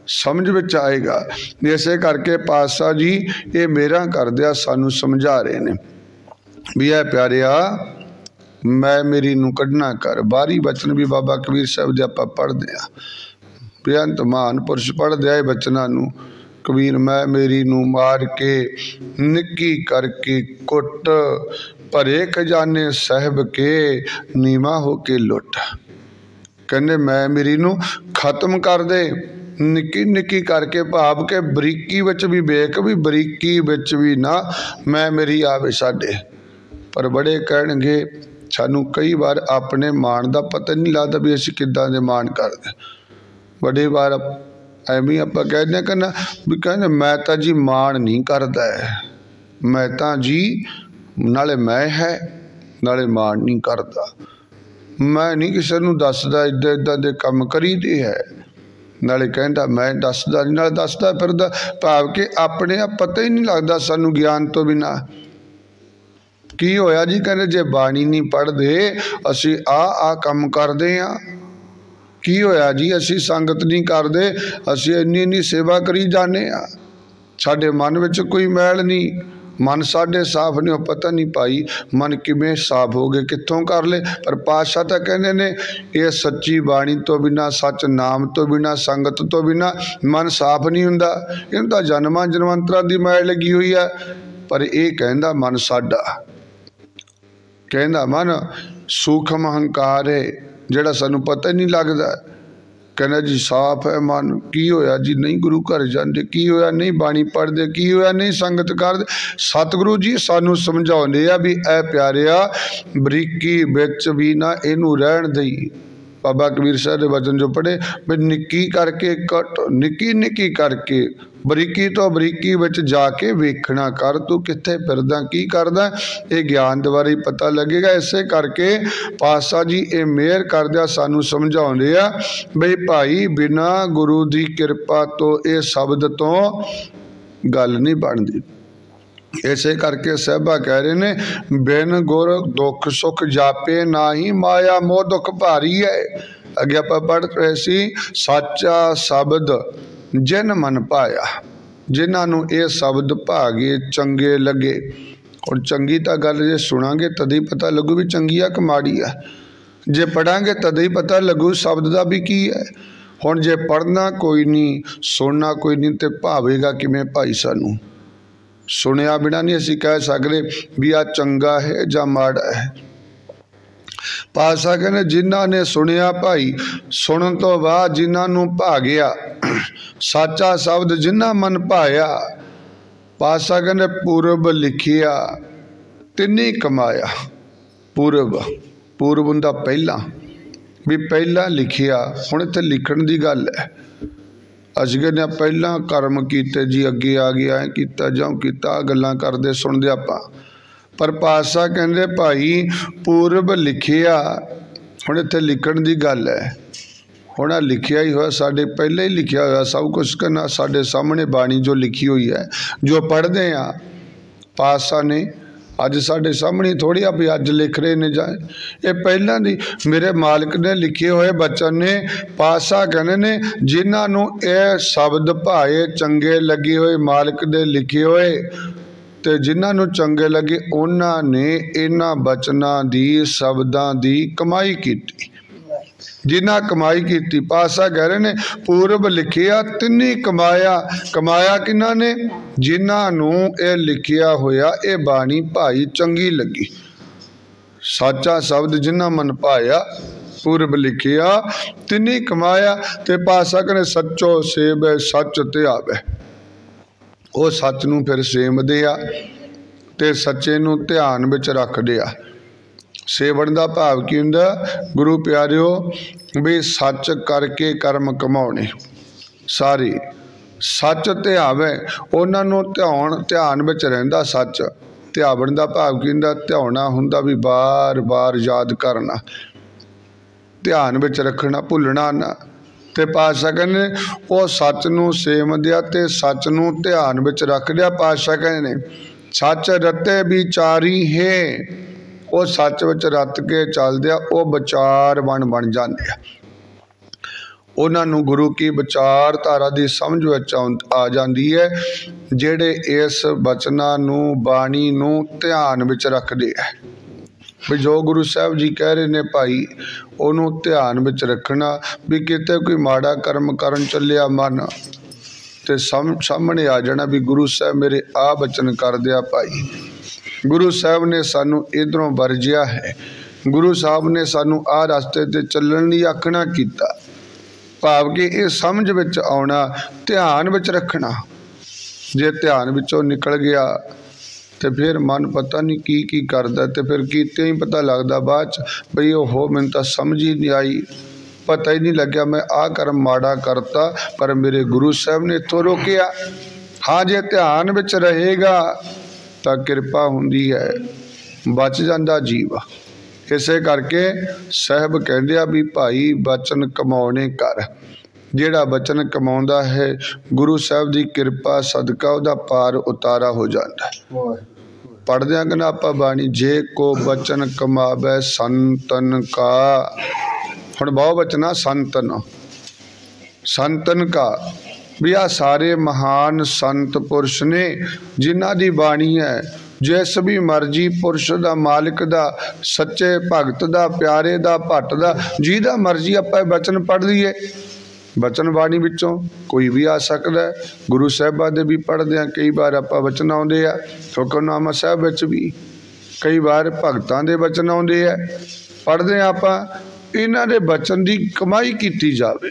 समझ विच आएगा। इसे करके पातशाह जी ये मेरा करदिया सानू समझा रहे ने भी है प्यारिया मैं मेरी नू कढ़ना कर। बारी बचन भी बाबा कबीर साहब दे आपां पढ़दे आ, बेअंत महान पुरुष पढ़दे आ बचनां नू। कबीर मैं मेरी नू मार के निक्की करके कुट, भरे खजाने साहब के नीवा हो के लुट। कहने मैं मेरी नू खत्म कर दे, निक्की निक्की करके, भाव के बरीकी विच भी वेख भी बरीकी विच भी ना मैं मेरी आवे साडे। पर बड़े कहणगे सानू कई बार अपने मान का पता नहीं लगता भी असीं किद्दां दे मान करदे। बड़े बार एवें आपां कहने कहना भी कहने मैं तो जी मान नहीं करदा है, मैं तो जी नाले मैं है नाले मान नहीं करदा, मैं नहीं किसी नूं दसदा इदां इदां दे काम करीदे है, नाले कहंदा मैं दसदा नहीं, नाले दसदा फिरदा। भाव के अपने आप पता ही नहीं लगता सानू ज्ञान तो बिना। की होया जी कहने जे बाणी नहीं पढ़दे असी आ आ काम करदे आ। की होया जी असी संगत नहीं करदे असी इन्नी इन्नी सेवा करी जाने आ, साडे मन विच कोई मैल नहीं, मन साडे साफ नहीं। पता नहीं भाई मन किवें साफ हो गए कित्थों कर ले। पर पातशाह तो कहंदे ने ये सच्ची बाणी तो बिना, सच नाम तो बिना, संगत तो बिना मन साफ नहीं हुंदा। इहदा जन्मां जन्मांतरां दी मैल लगी हुई है। पर यह कहंदा मन साडा, कहंदा मन सूखम अहंकार है जिहड़ा सानू पता ही नहीं लगता। कहना जी साफ है मन। की होया जी नहीं गुरु घर जाते, की होया नहीं बाणी पढ़ते, की होया नहीं संगत करते। सतगुरु जी सानू समझाउंदे आ भी ऐ प्यारिया बरीकी विच भी ना इनू रहण दई। बाबा कबीर साहब के वचन जो पढ़े भी निक्की करके कट, निक्की निक्की करके बरीकी तो बरीकी विच जाके वेखना कर तू कित्थे फिरदा की करदा। ये ज्ञान द्वारा पता लगेगा। इसे करके पातशाह जी ये मेहर करदिया सानू समझाउंदे आ बई भाई बिना गुरु की कृपा तो ये शब्द तो गल नहीं बनती। इसे करके साहबा कह रहे ने बिन गुर दुख सुख जापे ना ही माया मोह दुख भारी है। अगे आप पढ़ रहे सी सच्चा शब्द जिन मन पाया, जिन्होंने ये शब्द भागे चंगे लगे। और चंगी तो गल जे सुनांगे तद ही पता लगू भी चंगी है कि माड़ी है, जे पढ़ांगे तद ही पता लगू शब्द का भी की है। हुण जे पढ़ना कोई नहीं सुनना कोई नहीं तो भावेगा किवें भाई सानू। सुनिया बिना नहीं असी कह सकते भी आ चंगा है जा माड़ा है। पातशाह कहने जिन्हां ने सुनिया भाई सुनन तो बाद जिन्हां भागया सच्चा शब्द जिन्हां मन भाया। पातशाह कहने पूरब लिखिया तिन्नी कमाया। पूरब पूरब हुंदा पहला भी पहला लिखिया। हुण इत्थे लिखण दी गल है। असीं कहने पहला कर्म कीते जी अगे आ गया ऐ कीता जां कीता गल्लां करदे सुणदे आपां। पर पातशाह कहंदे भाई पूरब लिखिया। हुण इत्थे लिखण दी गल है। हुण लिखिया ही होया साडे पहले ही लिखिया होया सब कुछ करना साडे सामने बाणी जो लिखी हुई है जो पढ़दे आ पातशाह ने अज साडे सामने थोड़ी आप अज लिख रहे ने जाए ये पहला दी मेरे मालिक ने लिखे हुए बचन ने। पातशाह कहने ने जिन्होंने ये शब्द भाए चंगे लगे हुए मालिक दे लिखे हुए ते जिन्होंने चंगे लगे उन्होंने इन्हां बचनां दी शब्दां दी कमाई की। जिन्ना कमाई की पातशाह कह रहे ने पूरब लिखिया तिन्नी कमाया। कमाया किन्हां ने जिन्हों ये लिखिया होया ये बाणी भाई चंगी लगी। सच्चा शब्द जिन्ना मन पाया पूरब लिखिया तिन्नी कमाया। ते पातशाह कहने सच्चो सेब है सच ते आवे। वो सच नूं फिर सेमदे आ ते सच्चे नूं ध्यान विच रखदे आ। सेवण का भाव की हुंदा गुरु प्यारिओ भी सच करके कर्म कमाने सारे सच ध्यावे उन्होंने ध्यान ध्यान विच रहिंदा। सच ध्यावण का भाव की हुंदा ध्याना हुंदा भी बार बार याद करना ध्यान विच रखना भुलना ना। ते पातशाह कहने वो सच नूं सेवदिया ते सच नूं ध्यान विच रखदिया। पातशाह कहने सच रते विचारी है वो सच विच रत के चलदे वो विचार बन बन जाते। ਉਹਨਾਂ ਨੂੰ ਗੁਰੂ ਕੀ ਵਿਚਾਰਧਾਰਾ ਦੀ ਸਮਝ ਵਿੱਚ ਆ ਜਾਂਦੀ ਹੈ, ਜਿਹੜੇ ਇਸ ਬਚਨਾਂ ਨੂੰ, ਬਾਣੀ ਨੂੰ ਧਿਆਨ ਵਿੱਚ ਰੱਖਦੇ ਹੈ। ਵੀ ਜੋ ਗੁਰੂ ਸਾਹਿਬ ਜੀ ਕਹਿ ਰਹੇ ਨੇ ਭਾਈ, ਉਹਨੂੰ ਧਿਆਨ ਵਿੱਚ ਰੱਖਣਾ। ਵੀ ਕਿਤੇ ਕੋਈ ਮਾੜਾ ਕਰਮ ਕਰਨ ਚੱਲਿਆ ਮਨ ਤੇ ਸਮ ਸਾਹਮਣੇ ਆ ਜਾਣਾ ਵੀ ਗੁਰੂ ਸਾਹਿਬ ਮੇਰੇ ਆ ਬਚਨ ਕਰ ਦਿਆ ਭਾਈ, ਗੁਰੂ ਸਾਹਿਬ ਨੇ ਸਾਨੂੰ ਇਧਰੋਂ ਵਰਜਿਆ ਹੈ, ਗੁਰੂ ਸਾਹਿਬ ਨੇ ਸਾਨੂੰ ਆਹ ਰਸਤੇ ਤੇ ਚੱਲਣ ਲਈ ਆਖਣਾ ਕੀਤਾ। ਭਾਵ ਕਿ ਇਹ ਸਮਝ ਵਿੱਚ ਆਉਣਾ, ਧਿਆਨ ਵਿੱਚ ਰੱਖਣਾ। ਜੇ ਧਿਆਨ ਵਿੱਚੋਂ ਨਿਕਲ ਗਿਆ ਤੇ ਫਿਰ ਮਨ ਪਤਾ ਨਹੀਂ ਕੀ ਕੀ ਕਰਦਾ, ਤੇ ਫਿਰ ਕੀਤੇ ਹੀ ਪਤਾ ਲੱਗਦਾ ਬਾਅਦ 'ਚ ਬਈ ਉਹ ਮੈਨੂੰ ਤਾਂ ਸਮਝ ਹੀ ਨਹੀਂ ਆਈ, ਪਤਾ ਹੀ ਨਹੀਂ ਲੱਗਿਆ ਮੈਂ ਆਹ ਕਰਮ ਮਾੜਾ ਕਰਤਾ, ਪਰ ਮੇਰੇ ਗੁਰੂ ਸਾਹਿਬ ਨੇ ਇੱਥੋਂ ਰੋਕਿਆ। ਹਾਂ, ਜੇ ਧਿਆਨ ਵਿੱਚ ਰਹੇਗਾ ਤਾਂ ਕਿਰਪਾ ਹੁੰਦੀ ਹੈ, ਬਚ ਜਾਂਦਾ ਜੀਵ। ਇਸੇ ਕਰਕੇ ਸਾਹਿਬ ਕਹਿੰਦੇ ਆ ਵੀ ਭਾਈ ਬਚਨ ਕਮਾਉਣੇ ਕਰ। ਜਿਹੜਾ ਬਚਨ ਕਮਾਉਂਦਾ ਹੈ ਗੁਰੂ ਸਾਹਿਬ ਦੀ ਕਿਰਪਾ ਸਦਕਾ ਉਹਦਾ ਪਾਰ ਉਤਾਰਾ ਹੋ ਜਾਂਦਾ। ਪੜ੍ਹਦੇ ਹਾਂ ਕਿ ਨਾ ਆਪਾਂ ਬਾਣੀ, ਜੇ ਕੋ ਬਚਨ ਕਮਾਵੇ ਸੰਤਨ ਕਾ। ਹੁਣ ਬਹੁ ਬਚਨਾ ਸੰਤਨ, ਸੰਤਨ ਕਾ ਵੀ ਆ ਸਾਰੇ ਮਹਾਨ ਸੰਤ ਪੁਰਸ਼ ਨੇ ਜਿਨ੍ਹਾਂ ਦੀ ਬਾਣੀ ਹੈ। ਜਿਸ ਵੀ ਮਰਜੀ ਪੁਰਸ਼ ਦਾ, ਮਾਲਿਕ ਦਾ, ਸੱਚੇ ਭਗਤ ਦਾ, ਪਿਆਰੇ ਦਾ, ਭੱਟ ਦਾ, ਜਿਹਦਾ ਮਰਜੀ ਆਪਾਂ ਬਚਨ ਪੜ੍ਹ ਲਈਏ। ਬਚਨ ਬਾਣੀ ਵਿੱਚੋਂ ਕੋਈ ਵੀ ਆ ਸਕਦਾ। ਗੁਰੂ ਸਾਹਿਬਾਂ ਦੇ ਵੀ ਪੜ੍ਹਦੇ ਹਾਂ, ਕਈ ਵਾਰ ਆਪਾਂ ਬਚਨ ਆਉਂਦੇ ਆ। ਹੁਕਮਨਾਮਾ ਸਾਹਿਬ ਵਿੱਚ ਵੀ ਕਈ ਵਾਰ ਭਗਤਾਂ ਦੇ ਬਚਨ ਆਉਂਦੇ ਆ, ਪੜ੍ਹਦੇ ਹਾਂ ਆਪਾਂ। ਇਹਨਾਂ ਦੇ ਬਚਨ ਦੀ ਕਮਾਈ ਕੀਤੀ ਜਾਵੇ,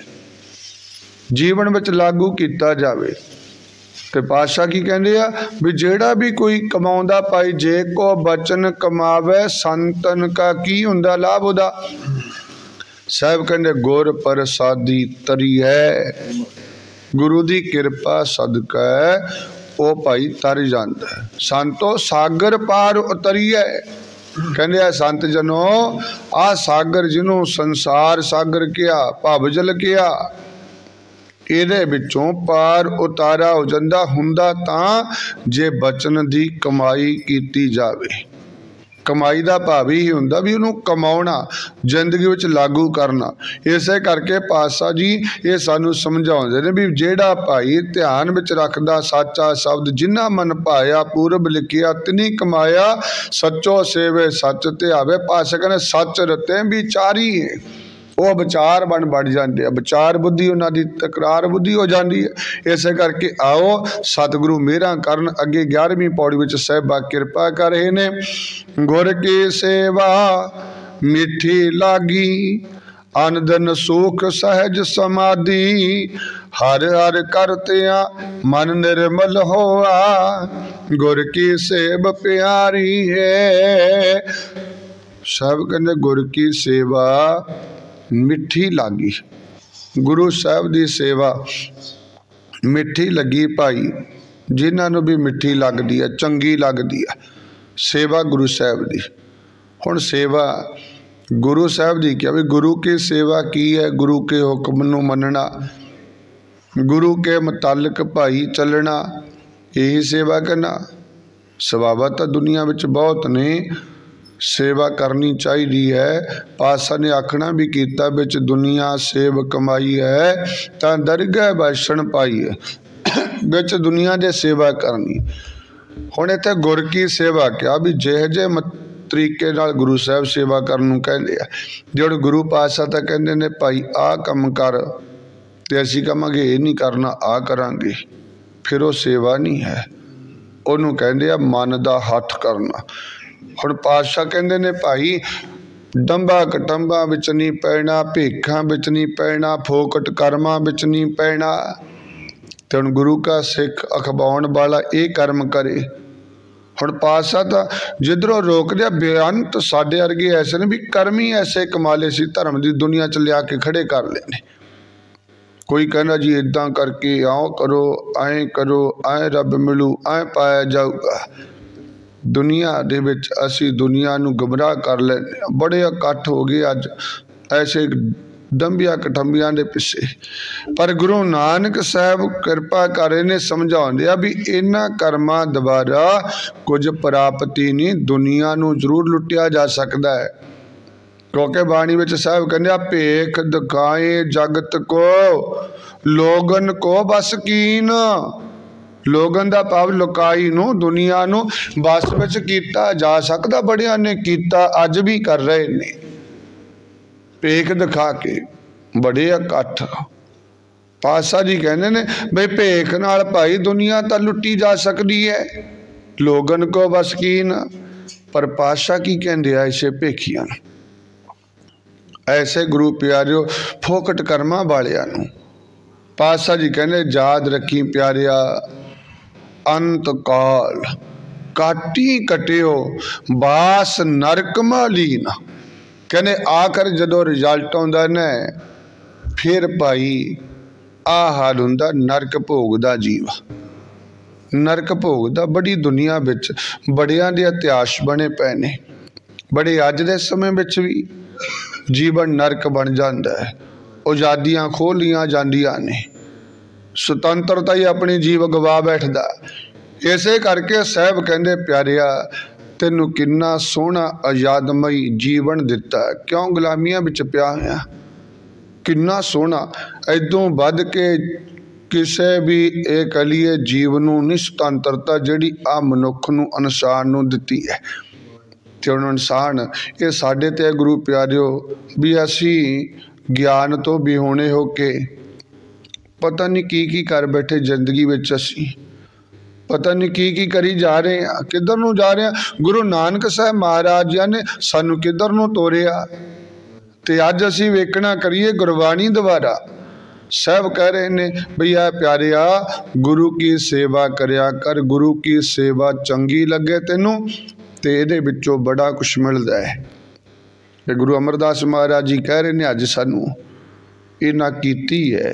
ਜੀਵਨ ਵਿੱਚ ਲਾਗੂ ਕੀਤਾ ਜਾਵੇ। ਤੇ ਪਾਤਸ਼ਾਹ ਕੀ ਕਹਿੰਦੇ ਆ ਵੀ ਜਿਹੜਾ ਵੀ ਕੋਈ ਕਮਾਉਂਦਾ ਭਾਈ, ਜੇ ਕੋ ਬਚਨ ਕਮਾਵੇ ਸੰਤਨ ਕਾ, ਕੀ ਹੁੰਦਾ ਲਾਭ ਉਹਦਾ? ਸਾਹਿਬ ਕਹਿੰਦੇ ਗੁਰ ਪ੍ਰਸਾਦੀ ਤਰੀਐ। ਗੁਰੂ ਦੀ ਕਿਰਪਾ ਸਦਕਾ ਉਹ ਭਾਈ ਤਰ ਜਾਂਦਾ। ਸੰਤੋ ਸਾਗਰ ਪਾਰ ਉਤਰੀਐ। ਕਹਿੰਦੇ ਆ ਸੰਤ ਜਨੋ, ਆ ਸਾਗਰ ਜਿਹਨੂੰ ਸੰਸਾਰ ਸਾਗਰ ਕਿਹਾ, ਭਵਜਲ ਕਿਹਾ, ਇਹਦੇ ਵਿੱਚੋਂ ਪਾਰ ਉਤਾਰਾ ਹੋ ਜਾਂਦਾ। ਹੁੰਦਾ ਤਾਂ ਜੇ ਬਚਨ ਦੀ ਕਮਾਈ ਕੀਤੀ ਜਾਵੇ। ਕਮਾਈ ਦਾ ਭਾਵ ਹੀ ਹੁੰਦਾ ਵੀ ਉਹਨੂੰ ਕਮਾਉਣਾ, ਜ਼ਿੰਦਗੀ ਵਿੱਚ ਲਾਗੂ ਕਰਨਾ। ਇਸੇ ਕਰਕੇ ਪਾਤਸ਼ਾਹ ਜੀ ਇਹ ਸਾਨੂੰ ਸਮਝਾਉਂਦੇ ਨੇ ਵੀ ਜਿਹੜਾ ਭਾਈ ਧਿਆਨ ਵਿੱਚ ਰੱਖਦਾ ਸਾਚਾ ਸ਼ਬਦ, ਜਿਨ੍ਹਾਂ ਮਨ ਭਾਇਆ ਪੂਰਬ ਲਿਖਿਆ ਤਿਨੀ ਕਮਾਇਆ, ਸੱਚੋ ਸੇਵੇ ਸੱਚ ਧਿਆਵੇ। ਪਾਤਸ਼ਾਹ ਕਹਿੰਦੇ ਸੱਚ ਰਤੇ ਵਿਚਾਰੀ, ਉਹ ਵਿਚਾਰ ਬਣ ਬਣ ਜਾਂਦੇ ਆ। ਵਿਚਾਰ ਬੁੱਧੀ ਉਹਨਾਂ ਦੀ ਤਕਰਾਰ ਬੁੱਧੀ ਹੋ ਜਾਂਦੀ ਹੈ। ਇਸੇ ਕਰਕੇ ਆਓ ਸਤਿਗੁਰੂ ਮਿਹਰਾਂ ਕਰਨ। ਅੱਗੇ ਗਿਆਰਵੀਂ ਪੌੜੀ ਵਿੱਚ ਸਾਹਿਬਾ ਕਿਰਪਾ ਕਰ ਰਹੇ ਨੇ। ਗੁਰ ਕੀ ਸੇਵਾ ਮਿੱਠੀ ਲਾਗੀ, ਅਨੰਦਨ ਸੁਖ ਸਹਿਜ ਸਮਾਧੀ, ਹਰ ਹਰ ਕਰਤਿਆ ਮਨ ਨਿਰਮਲ ਹੋਆ, ਗੁਰ ਕੀ ਸੇਵ ਪਿਆਰੀ ਹੈ। ਸਾਹਿਬ ਕਹਿੰਦੇ ਗੁਰ ਕੀ ਸੇਵਾ ਮਿੱਠੀ ਲਾਗੀ। ਗੁਰੂ ਸਾਹਿਬ ਦੀ ਸੇਵਾ ਮਿੱਠੀ ਲੱਗੀ ਭਾਈ। ਜਿਨ੍ਹਾਂ ਨੂੰ ਵੀ ਮਿੱਠੀ ਲੱਗਦੀ ਹੈ, ਚੰਗੀ ਲੱਗਦੀ ਹੈ ਸੇਵਾ ਗੁਰੂ ਸਾਹਿਬ ਦੀ। ਹੁਣ ਸੇਵਾ ਗੁਰੂ ਸਾਹਿਬ ਦੀ ਕਿਹਾ ਵੀ ਗੁਰੂ ਕੀ ਸੇਵਾ ਕੀ ਹੈ? ਗੁਰੂ ਕੇ ਹੁਕਮ ਨੂੰ ਮੰਨਣਾ, ਗੁਰੂ ਕੇ ਮੁਤਾਲਕ ਭਾਈ ਚੱਲਣਾ, ਇਹੀ ਸੇਵਾ ਕਰਨਾ। ਸਵਾਵਾ ਤਾਂ ਦੁਨੀਆ ਵਿੱਚ ਬਹੁਤ ਨੇ, ਸੇਵਾ ਕਰਨੀ ਚਾਹੀਦੀ ਹੈ। ਪਾਤਸ਼ਾਹ ਨੇ ਆਖਣਾ ਵੀ ਕੀਤਾ, ਵਿੱਚ ਦੁਨੀਆ ਸੇਵ ਕਮਾਈ ਹੈ ਤਾਂ ਦਰਗਾਹ ਬੈਸਣ ਪਾਈ ਹੈ। ਵਿੱਚ ਦੁਨੀਆ ਦੇ ਸੇਵਾ ਕਰਨੀ। ਹੁਣ ਇੱਥੇ ਗੁਰ ਕੀ ਸੇਵਾ ਕਿਹਾ ਵੀ ਜਿਹੇ ਜਿਹੇ ਤਰੀਕੇ ਨਾਲ ਗੁਰੂ ਸਾਹਿਬ ਸੇਵਾ ਕਰਨ ਨੂੰ ਕਹਿੰਦੇ ਆ। ਜਿਹੜੇ ਗੁਰੂ ਪਾਤਸ਼ਾਹ ਤਾਂ ਕਹਿੰਦੇ ਨੇ ਭਾਈ ਆਹ ਕੰਮ ਕਰ, ਤੇ ਅਸੀਂ ਕਹਾਂਗੇ ਇਹ ਨਹੀਂ ਕਰਨਾ, ਆਹ ਕਰਾਂਗੇ, ਫਿਰ ਉਹ ਸੇਵਾ ਨਹੀਂ ਹੈ। ਉਹਨੂੰ ਕਹਿੰਦੇ ਆ ਮਨ ਦਾ ਹੱਥ ਕਰਨਾ। ਹੁਣ ਪਾਤਸ਼ਾਹ ਕਹਿੰਦੇ ਨੇ ਭਾਈ ਡੰਬਾ ਕਟੰਬਾ ਵਿੱਚ ਨਹੀਂ ਪੈਣਾ, ਭੇਖਾਂ ਵਿੱਚ ਨਹੀਂ ਪੈਣਾ, ਫੋਕਟ ਕਰਮਾਂ ਵਿੱਚ ਨਹੀਂ ਪੈਣਾ। ਤੇ ਹੁਣ ਗੁਰੂ ਕਾ ਸਿੱਖ ਅਖਵਾਉਣ ਵਾਲਾ ਇਹ ਕਰਮ ਕਰੇ। ਹੁਣ ਪਾਤਸ਼ਾਹ ਤਾਂ ਜਿੱਧਰੋਂ ਰੋਕਦੇ ਆ, ਬੇਅੰਤ ਸਾਡੇ ਵਰਗੇ ਐਸੇ ਨੇ ਵੀ ਕਰਮ ਹੀ ਐਸੇ ਕਮਾਲੇ ਸੀ, ਧਰਮ ਦੀ ਦੁਨੀਆ 'ਚ ਲਿਆ ਕੇ ਖੜੇ ਕਰ ਲਏ ਨੇ। ਕੋਈ ਕਹਿੰਦਾ ਜੀ ਇੱਦਾਂ ਕਰਕੇ ਆਓ ਕਰੋ, ਐਂ ਕਰੋ, ਐਂ ਰੱਬ ਮਿਲੂ, ਐਂ ਪਾਇਆ ਜਾਊਗਾ। ਦੁਨੀਆ ਦੇ ਵਿੱਚ ਅਸੀਂ ਦੁਨੀਆ ਨੂੰ ਗੁੰਮਰਾਹ ਕਰ ਲੈਂਦੇ ਹਾਂ। ਬੜੇ ਇਕੱਠ ਹੋ ਗਏ ਅੱਜ ਐਸੇ ਡੰਬੀਆਂ ਕਟੰਬੀਆਂ ਦੇ ਪਿੱਛੇ। ਪਰ ਗੁਰੂ ਨਾਨਕ ਸਾਹਿਬ ਕਿਰਪਾ ਕਰੇ ਨੇ ਸਮਝਾਉਂਦੇ ਆ ਵੀ ਇਹਨਾਂ ਕਰਮਾਂ ਦੁਆਰਾ ਕੁਝ ਪ੍ਰਾਪਤੀ ਨਹੀਂ, ਦੁਨੀਆ ਨੂੰ ਜ਼ਰੂਰ ਲੁੱਟਿਆ ਜਾ ਸਕਦਾ ਹੈ। क्योंकि बाणी विच साहब कहंदे भेख दिखाए जगत को लोगन को बस कीन। लोगन दा भाव लुकाई नू दुनिया नू बस विच कीता जा सकदा, बड़ियां ने कीता अज भी कर रहे ने। भेख दिखा के बड़े इकट्ठ पातशाह जी कहते ने बई भेख नाल भाई दुनिया तो लुटी जा सकती है, लोगन को बस कीन। पर पातशाह की कहते ऐसे भेखियां ऐसे गुरु प्यारियो फोकट कर्मा वालियां नू पातशाह जी कहते याद रखी प्यारिया अंत काल काटी कटियो बास नरक मालीन। कहने आखिर जदों रिजल्ट आउंदा ने फिर भाई आ हाल हुंदा नरक भोगदा जीव, नरक भोगदा। बड़ी दुनिया विच बड़ियां दे इतिहास बने पे ने, बड़े अज दे समय विच भी जीवन नरक बन जांदा है। आज़ादियां खोह लियां जांदियां ने, सुतंत्रता ही अपनी जीव गवा बैठदा। इसे करके साहब कहंदे प्यारिया तेनू किन्ना सोहना आजादमई जीवन दिता, क्यों गुलामियां विच पिया होया, किन्ना सोहना। इदों वध के किसे भी एक अलीए जीव नू नहीं सुतंत्रता जिहड़ी आ मनुख नू इंसान नू दिती है। ते हुण इंसान ये साडे ते गुरु प्यारियो भी असी ज्ञान तो भी होने हो के पता नहीं की की कर बैठे जिंदगी विच, असी पता नहीं की की करी जा रहे हैं, किधर नू जा रहे हैं। गुरु नानक साहब महाराज जी ने सानू किधर नू तोरिया ते अज असी वेखना करिए गुरबाणी द्वारा। साहब कह रहे ने भैया प्यारिया गुरु की सेवा करया कर, गुरु की सेवा चंगी लगे तेनू ते इहदे विचों बड़ा कुछ मिलदा है। ते गुरु अमरदास महाराज जी कह रहे ने अज सानू इन्हां कीती है।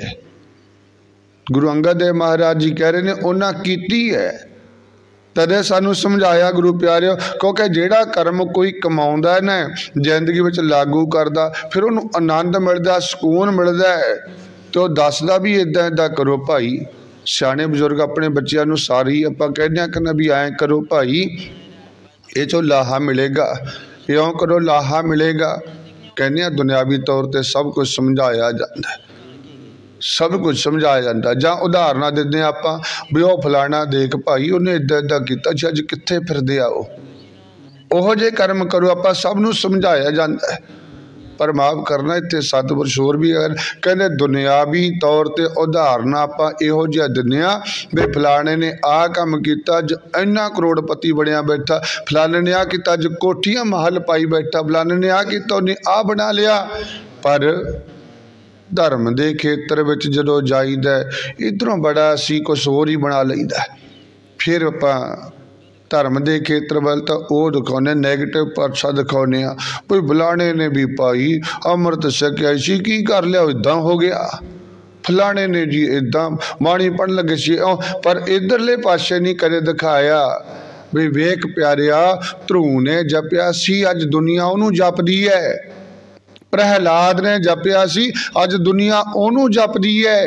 गुरु अंगद देव महाराज जी कह रहे ने उन्हां कीती है, तदे सानू समझाया गुरु प्यारियो। क्योंकि जिहड़ा कर्म कोई कमाउंदा है ना जिंदगी विच लागू करदा, फिर उन्हूं आनंद मिलदा, सुकून मिलदा है। तो दसदा भी इदां इदां करो भाई। सियाणे बजुर्ग अपने बच्चों नूं सारी आपां कहने कि भी ऐ करो भाई, ये चो लाहा मिलेगा, यों करो लाहा मिलेगा। कहने दुनियावी तौर पर सब कुछ समझाया जाता है, सब कुछ समझाया जाता। जां उदाहरण देते आपां भी वो फलाना देख भाई उन्हें इदा इदा किया जी, अज कित्थे फिरदे आ ओहो जे कर्म करो, आपां सब नूं समझाया जाता है। पर माफ करना इत्थे सतपुरुष होर भी अगर कहते दुनियावी तौर पर उदाहरण आपां इहो जिहा दिंदे आ भी फलाने ने आ काम किया अज इन्ना करोड़पति बनिया बैठा, फलाने ने आ किया अज कोठियां महल पाई बैठा, फलाने ने आ किया उन्हें आ बना लिया। पर धर्म के खेत्र में जो जाईदा इधरों बड़ा असी कुछ होर ही बना लईदा, फिर आपां धर्म के खेत्र वाल तो वह दिखाने नैगेटिव पासा दिखाने कोई फलाने ने भी भाई अमृत छकिया सी की कर लिया इदा हो गया, फलाने ने जी इदा बाणी पढ़न लगे सी। पर इधरले पासे नहीं कदे दिखाया भी वेख प्यारिया ध्रुव ने जपिया सी अज दुनिया उन्होंने जपदी है, प्रहलाद ने जपिया सी अज दुनिया ओनू जपदी है,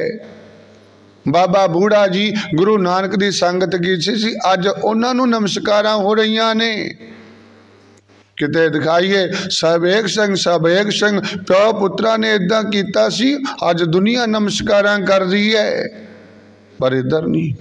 बाबा बूढ़ा जी गुरु नानक की संगत की सी अज उन्होंने नमस्कारां हो रही ने। किते दिखाइए सबेग सिंह सबेग सिंह प्यो पुत्रा ने इदा किया सी अज दुनिया नमस्कारां कर रही है। पर इधर नहीं,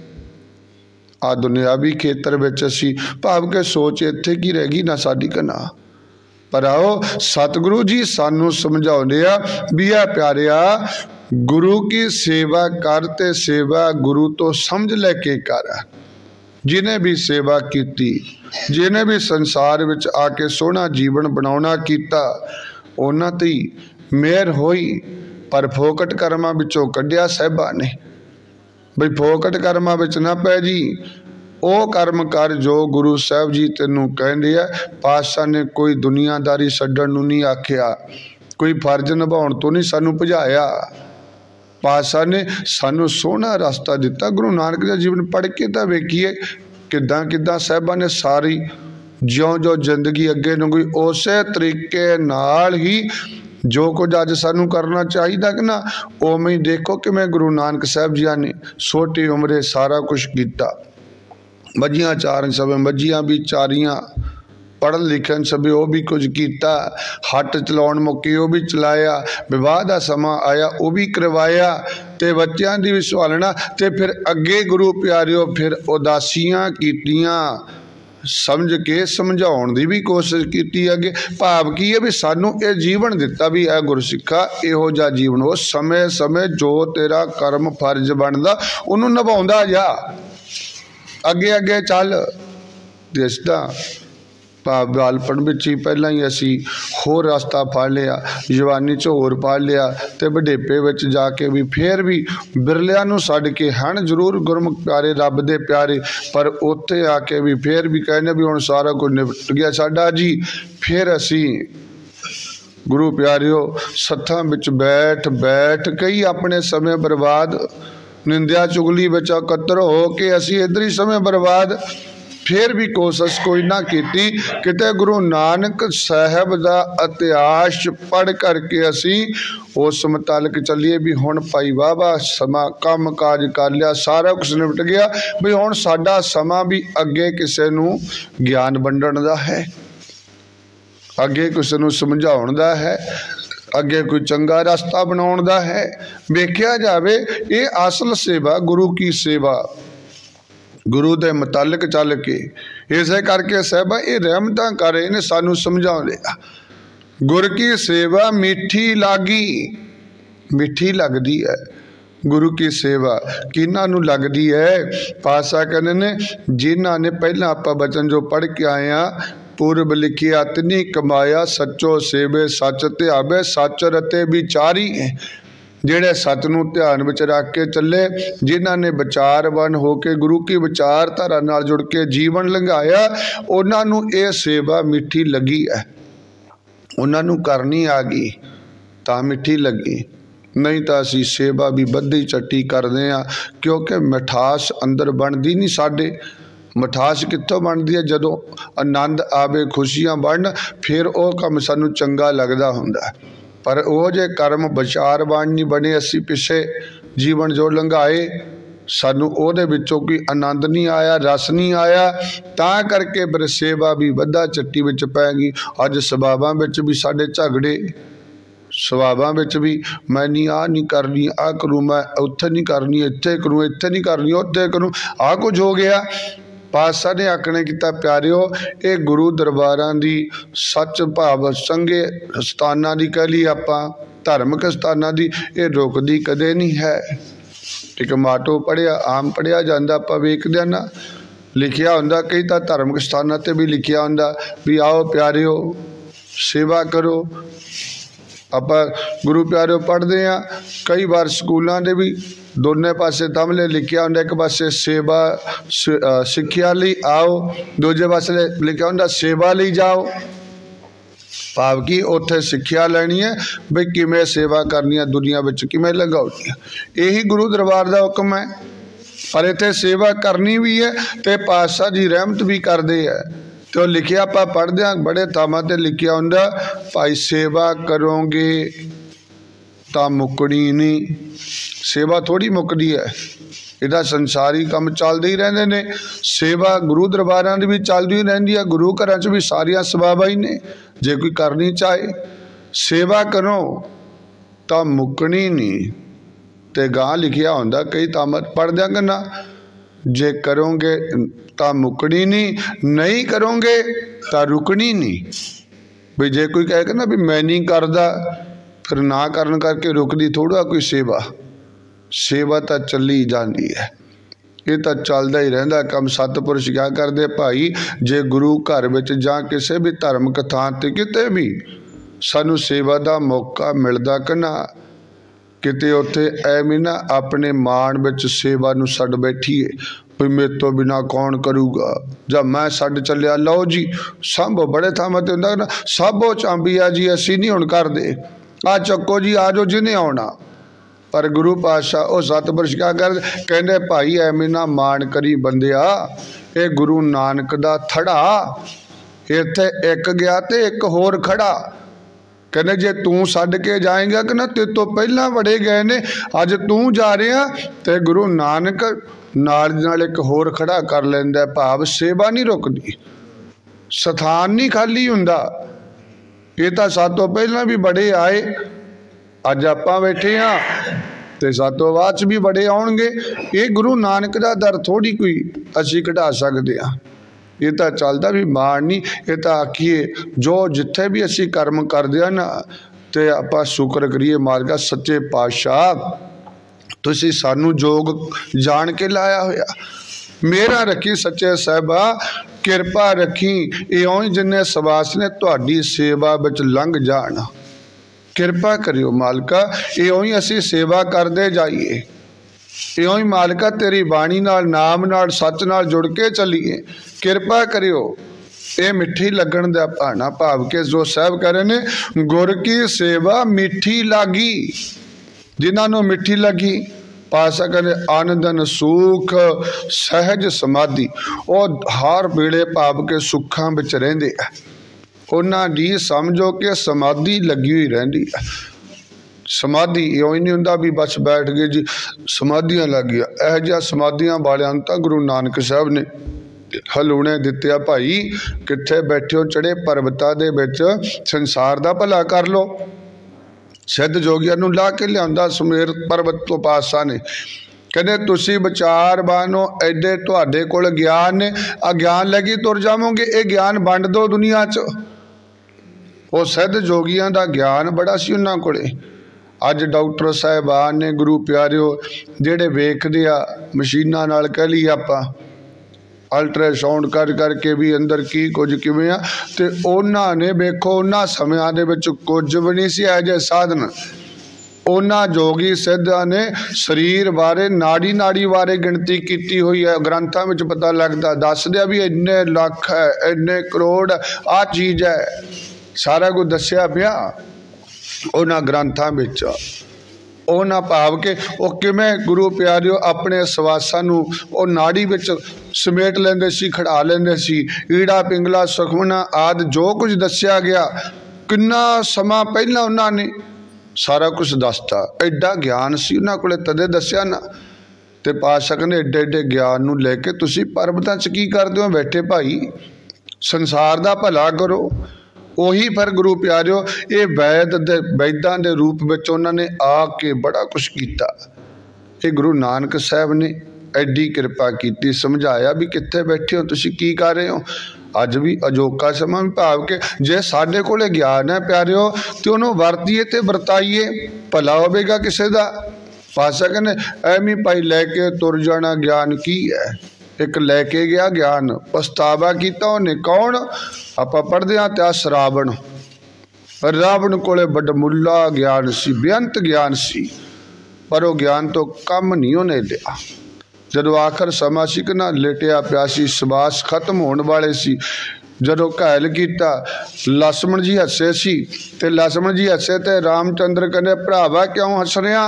आ दुनियावी खेत्र में असी भाव के सोच इत्थे की रह गई ना साडी कना। पर आओ सतगुरु जी सानू समझाउंदे आ भी आ प्यारिया गुरु की सेवा करते सेवा गुरु तो समझ लेके कर। जिन्हें भी सेवा की, जिन्हें भी संसार विच आके सोहना जीवन बनाउणा कीता उन्हां ते मेहर होई। पर फोकट कर्मां विचों कढिया साहिबां ने बई फोकट कर्मां विच ना पै जी, ओ कर्म कर जो गुरु साहब जी तेनू कहंदे आ। पातशाह ने कोई दुनियादारी छड्डण नूं नहीं आखिया, कोई फर्ज निभाउण तो नहीं सानू भजाया। पातशाह ने सानू सोहना रास्ता दिता। गुरु नानक का जीवन पढ़ के तो वेखिए किदां किदां साहिबां ने सारी ज्यों ज्यों जिंदगी अगे लंघी उस तरीके नाल ही जो कुछ अज सानू करना चाहिए कि ना उवें ही देखो कि मैं गुरु नानक साहब जी ने छोटी उम्रे सारा कुछ किया। मझियां चार सब मझियां भी चारियां पढ़न लिखन सभी वो भी कुछ किया, हट चलाउण मौके वो भी चलाया, विवाह का समा आया वो भी करवाया, ते बच्चों की भी संभालना, ते फिर अगे गुरु प्यारिओ फिर उदासियां कीतियां, समझ के समझाउण दी भी कोशिश की। अगे भाव की है भी सानू ये जीवन दिता भी है गुरसिखा, इहो जिहा जीवन हो समय समय जो तेरा कर्म फर्ज बनता उन्होंने निभाउंदा जा, अगे अगे चल। दिसदा भाव बालपण विच ही पहला ही असी होर रास्ता फड़ लिया, जवानी च होर फड़ लिया, तो वडेपे विच जाके भी फिर भी बिरलियां नूं छड्ड के हन जरूर गुरमुख प्यारे रब दे प्यारे, पर उत्थे आके भी फिर भी कहने भी हुण सारा कुछ निपट गया साडा जी। फिर असी गुरु प्यारिओ सत्थां विच बैठ बैठ कई अपने समय बर्बाद, निंदिया चुगली विच इकत्तर हो के असी इधर ही समय बर्बाद। फिर भी कोशिश कोई ना की किते गुरु नानक साहब का इतिहास पढ़ करके असी उस मुतालिक चलीए भी हुण भाई वाह वाह समा काम काज कर लिया, सारा कुछ निपट गया भी हुण साडा समा भी अगे किसी नूं ज्ञान वंडण दा है, अगे किसी नूं समझाउण दा है, अगे कोई चंगा रास्ता बनाउण दा है। वेख्या जावे ये असल सेवा गुरु की सेवा, गुरु दे मुतालिक चल के इसे करके साहबा ये रहमतां कर रहे ने सानू समझाउंदे आ। गुर की सेवा मीठी लागी, मीठी लगदी है गुरु की सेवा किन्हां नूं लगदी है। पासा कहने ने जिन्हां ने पहला आपां बचन जो पढ़ के आए आ, पूर्व लिखिया तिनी कमाया सच्चो सेवे सच ध्यावे सच रते विचारी, जेड़े सच नूं ध्यान विच रख के चले, जिन्हां ने विचारवान होके गुरु की विचारधारा नाल जुड़ के जीवन लंघाया, उन्हां नूं ये सेवा मिठी लगी है, उन्हां नूं करनी आ गई तां मिठी लगी, नहीं तो असी सेवा भी बद्धी चट्टी करते हैं, क्योंकि मिठास अंदर बनती नहीं साडे। मिठास कित्थों बनती है? जदों आनंद आवे खुशियां बन फिर वह काम सानू चंगा लगता हुंदा है, पर वो जे कर्म विचारवान नहीं बने, असी पिछे जीवन जो लंघाए सानू ओहदे विचों कोई आनंद नहीं आया, रस नहीं आया, तां करके फिर सेवा भी बद्धा चट्टी विच पै गई। अज सुभावां विच भी साडे झगड़े, सुभावां विच भी मैं नहीं आ नहीं करनी, आ करूँ, मैं उत्थे नहीं करनी, इत्थे करूँ, इत्थे नहीं करनी, उत्थे करूँ, आ कुछ हो गया। पातशाह ने आखने किता प्यारिओ ये गुरु दरबारां दी सच भाव संगे स्थानां दी कह ली आपां धार्मिक स्थानां दी ये रुकदी कदे नहीं है। एक माटो पढ़िया आम पढ़िया जांदा आपां वेखदे ना, लिखिया हुंदा कई तां धार्मिक स्थानां ते भी लिखिया हुंदा भी आओ प्यारिओ सेवा करो। आपां गुरु प्यारिओ पढ़दे आ, कई बार स्कूलों के भी दोने पासे तमले लिखिया होंगे, एक पासे सेवा सिक्ख्या लई आओ, दूजे पासे लिखा होंगे सेवा लई जाओ। भाव की उत्थे सिक्ख्या लैनी है बई किमें सेवा करनी है, दुनिया में किमें लंघाउणी है, यही गुरु दरबार का हुक्म है। पर इत्थे सेवा करनी भी है तो पातशाह जी रहमत भी करते हैं। तो लिखिया आप पढ़ते हैं बड़े थावां ते लिखिया होंगे भाई सेवा करोगे तो मुकनी नहीं, सेवा थोड़ी मुकदी है, इहदा संसारी काम चलते ही रहंदे ने, सेवा गुरु दरबारां दी भी चलदी ही रहिंदी है, गुरु घरां च भी सारियां सेवावां ही ने। जे कोई करनी चाहे सेवा करो तो मुकनी नहीं, ते गां लिखिया हुंदा कई तां पढ़ दियां ना, जे करोगे तो मुकनी नहीं, नहीं करोगे तो रुकनी नहीं। भी जे कोई कहे ना भी मैं नहीं करदा, फिर ना करन करके रुकदी थोड़ा कोई सेवा, सेवा तो चली जाती है, ये तो चलता ही रहिंदा काम। सतपुरुष क्या करते भाई, जे गुरु घर विच जां किसी भी धार्मिक थां ते किते भी सानू सेवा का मौका मिलता कि ना, किते उत्थे एवें ना अपने मान विच सेवा नूं छड्ड बैठीए भी मेरे तो बिना कौन करूगा, जब मैं छड्ड चलिया लो जी सांभो। बड़े थावां ते हुंदा ना सांभो चांबी आ जी, असीं नहीं हुण करदे, आ चक्को जी आ जाओ जिन्हें आउणा। पर गुरु पातशाह वो सतपुरुष क्या कर कहते भाई एवें ना मान करी बंदिया, ये गुरु नानक दा थड़ा, इत्थे एक गया ते एक होर खड़ा। कहने जे तू छड्ड के जाएगा कि ना ते तो पहला बड़े गए ने, अज तू जा रहा ते गुरु नानक नाल नाल एक होर खड़ा कर लैंदा। भाव सेवा नहीं रुकदी, ਸਥਾਨ नहीं खाली हुंदा। ये तो सातों पहला भी बड़े आए, अज आपां बैठे हाँ ते सातों बाद च भी बड़े आउणगे। ये गुरु नानक दा दर थोड़ी कोई असीं घटा सकदे हां। ये तो चलदा भी माण नहीं, ये तो आखिए जो जिथे भी असीं कर्म करदे हां ना ते आपां शुक्र करिए मालका सच्चे पातशाह तुसीं सानू जोग जान के लाया होया। मेरा रखी सच्चे साहिबा किरपा रखी, इउं ही जिन्ने सवास ने तुहाडी सेवा विच लंघ जाण। किरपा करियो मालका, इउं ही असीं सेवा करदे जाइए। इउं ही मालका तेरी बाणी नाल नाम नाल सच नाल जुड़ के चलीए। किरपा करियो ये मिठी लगन दा भाना भाव के जो साहब कह रहे ने गुर की सेवा मिठी लागी। जिन्होंने मिठी लगी पा सकने आनंदन सुख सहज समाधि, और हर वेले भाव के सुखा विच रहिंदे आ। उन्हां दी समझो कि समाधि लगी हुई रहिंदी है। समाधि इउं ही नहीं हुंदा भी बस बैठ गए जी समाधियां लग गया। इहो जिहा समाधियां वालियां तां गुरु नानक साहब ने हलूणे दिते आ भाई, कित्थे बैठे हो चढ़े पर्वतां दे विच संसार दा भला कर लो। सिद्ध जोगियां नूं ला के लिआंदा सुमेर पर्वत तो पासा ने, कहते तुसी विचारवान हो, एडे तुहाडे कोल ज्ञान ने, आ ज्ञान लगी तुर जावोगे, ये ज्ञान वंड दो दुनिया च। वो सिद्ध जोगियां दा ज्ञान बड़ा सी उन्हां कोले। अज डॉक्टर साहिबान ने गुरु प्यारिओ जिहड़े वेखदे आ मशीनां नाल कह लईए आपां अल्ट्रासाउंड कर करके भी अंदर की कुछ किवें आ, ते उन्हां ने वेखो उन्हां समयां दे विच कुछ भी नहीं सी इहो जिहे साधन। उन्हां जोगी सिद्धां ने शरीर बारे नाड़ी नाड़ी बारे गिणती की हुई है, ग्रंथां विच पता लगदा, दसदे भी इन्ने लख है, इन्ने करोड़ आ चीज़ है, सारा कुछ दस्सिया पिया उन्हां ग्रंथां विच। उन्हां भाव के वो किवें गुरु प्यारिओ अपने सवासां नूं वो नाड़ी विच समेट लैंदे सी, खड़ा लैंदे सी। ईड़ा पिंगला सुखमना आदि जो कुछ दस्सिया गया, किन्ना समा पहला उन्हां ने सारा कुछ दसता। एडा ज्ञान सी उन्हां कोले, तदे दस्सिया ना। ते पातशाह कहंदे एडे एडे ज्ञान नूं लैके तुसीं पर्वतां च की करदे हो बैठे भाई, संसार दा भला करो। उही फिर गुरु प्यारिओ ये वैद दे वैदां दे रूप विच उन्होंने आके बड़ा कुछ किया। ये गुरु नानक साहब ने एडी कृपा की, समझाया भी कित्थे बैठे हो तुसीं की कर रहे हो। अज भी अजोका समा भी भाव के जे साडे कोले ज्ञान है प्यारिओ तो उन्होंने वरतीए ते वरताइए, भला होवेगा किसी दा। पातशाह कहने एवं भाई लैके तुर जाना ज्ञान की है। एक लैके गया ज्ञान, पछतावा किया उन्हें कौन, आपां पढ़दे हां ते श्रावण। रावण कोले बड़मुल्ला ज्ञान सी, बेअंत ज्ञान सी, पर वो ज्ञान तो कम नहीं उन्हें लिया। जदों आखिर समा सी कि ना लेटिया पिया सी, सवास खत्म होने वाले सी, जदों घायल किया लक्ष्मण जी हसे सी, ते लक्ष्मण जी हसे ते रामचंद्र कहने भरावा क्यों हस रहा,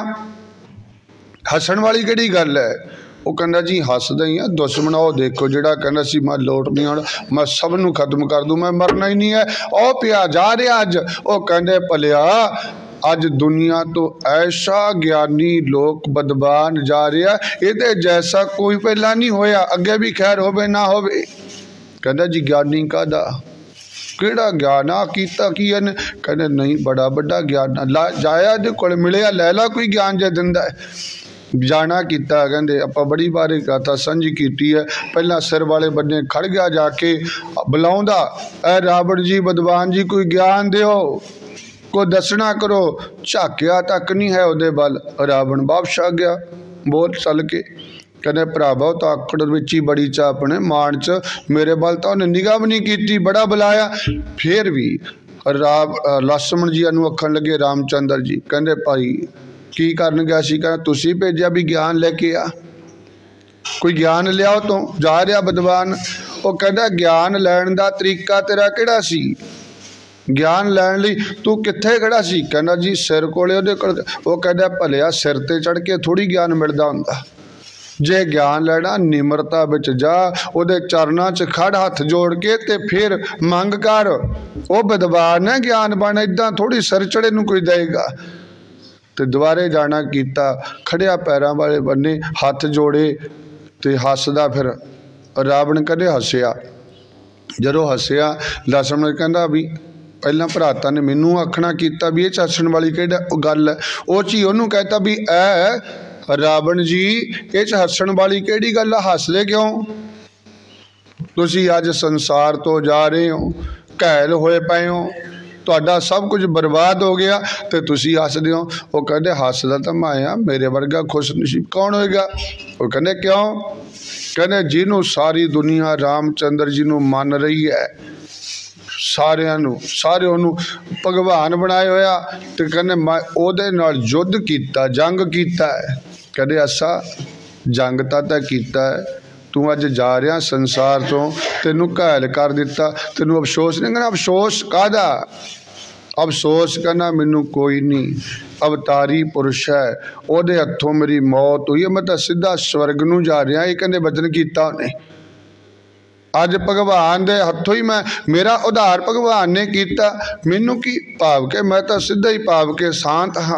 हसन वाली किहड़ी गल है। वो कहना जी हसदा ही आ, दुश्मन वो देखो जिहड़ा कहना सी मैं लोट नहीं आना, मैं सब नूं खत्म कर दूँ, मैं मरना ही नहीं है, ओ पिया जा रहा अज। वो कहंदे भलिया अज दुनिया तो ऐसा ज्ञानी लोक बदबान जा रहा, ये जैसा कोई पहला नहीं होया, अगे भी खैर होवे ना होवे। कहंदा जी ज्ञानी कादा, किहड़ा ज्ञान आ कीता की इहने, कहंदे नहीं बड़ा बड़ा ज्ञान ला जाया जे कोल मिलिया, लै ला कोई ज्ञान जे दिंदा है। जाना किता कहते आप बड़ी बार कथा सांझी की है। पहला सिर वाले बन्ने खड़ गया जाके बुलाउंदा, ऐ रावण जी बदवान जी कोई ज्ञान दिओ, कोई दसना करो। झाकिया तक नहीं है उहदे बल, रावण वापस आ गया बोल चल के। कहने भरावा तो आकड़ विच ही बड़ी चा अपने मान च, मेरे बल तो उन्हें निगाह भी नहीं की, बड़ा बुलाया फिर भी। राव लक्ष्मण जी नूं आखण लगे रामचंद्र जी, कहंदे भाई की करन गया सी, कहना तुसीं भेजिया भी ज्ञान लैके आ, कोई ज्ञान लियाओ तो जा रहा बदवान। वो कहता ज्ञान लैण दा तरीका तेरा किहड़ा सी, ज्ञान लैण लई तू कित्थे खड़ा सी, कहना जी सिर कोले उहदे कोल। वो कहता भलिया सिर ते चढ़ के थोड़ी ज्ञान मिलदा हुंदा, जे ज्ञान लैना निमरता विच जा, उहदे चरनां च खड़ हथ जोड़ के ते फिर मंग कर। वो बदवान है ज्ञान बन, इदां थोड़ी सिर चढ़े नूं कोई देगा। तो दुबारे जाना किया, खड़िया पैरों वाले बन्ने हाथ जोड़े तो हसदा फिर रावण कदे हसिया। ਜਦੋਂ ਹੱਸਿਆ ਲਛਮਣ ਕਹਿੰਦਾ ਵੀ ਪਹਿਲਾਂ ਭਰਾਤਾ ने मैनू आखना किया भी ये हसन वाली किहड़ा गल है, वो चीज उन्होंने कहता भी ऐ रावण जी ये हसन वाली किहड़ी गल है, हसदे क्यों, तुसी अज संसार तो जा रहे हो, घायल होए पए हो, तुहाडा सब कुछ बर्बाद हो गया तो तुसी हसदे हो। वो कहते हसदा तो मैं आ, मेरे वर्गा खुश नसीब कौन होएगा। वो कहते क्यों, कहते जिन्हों सारी दुनिया रामचंद्र जी नूं मन रही है, सारिਆਂ ਨੂੰ ਸਾਰੇ ਉਹਨੂੰ ਭਗਵਾਨ ਬਣਾਏ ਹੋਇਆ ਤੇ ਕਹਿੰਦੇ ਮੈਂ ਉਹਦੇ ਨਾਲ ਯੁੱਧ ਕੀਤਾ, ਜੰਗ ਕੀਤਾ ਹੈ। ਕਹਿੰਦੇ ਅਸਾ ਜੰਗ ਤਾਂ ਤਾਂ ਕੀਤਾ ਹੈ, ਤੂੰ ਅੱਜ ਜਾ ਰਿਹਾ ਸੰਸਾਰ ਤੋਂ, ਤੈਨੂੰ ਘਾਇਲ ਕਰ ਦਿੱਤਾ, ਤੈਨੂੰ ਅਫਸੋਸ ਨਹੀਂ ਕਹਿੰਦਾ, ਅਫਸੋਸ ਕਾਹਦਾ, ਅਫਸੋਸ ਕਹਿੰਦਾ ਮੈਨੂੰ ਕੋਈ ਨਹੀਂ, ਅਵਤਾਰੀ ਪੁरुष है, ਉਹਦੇ ਹੱਥੋਂ ਮੇਰੀ मौत हुई है, मैं तो सीधा स्वर्ग ਨੂੰ जा रहा। ये कहते वचन किया ਉਹਨੇ, अज भगवान दे हथों ही मैं, मेरा उधार भगवान ने किया, मैनू की भाव के मैं तो सीधा ही भाव के शांत हाँ।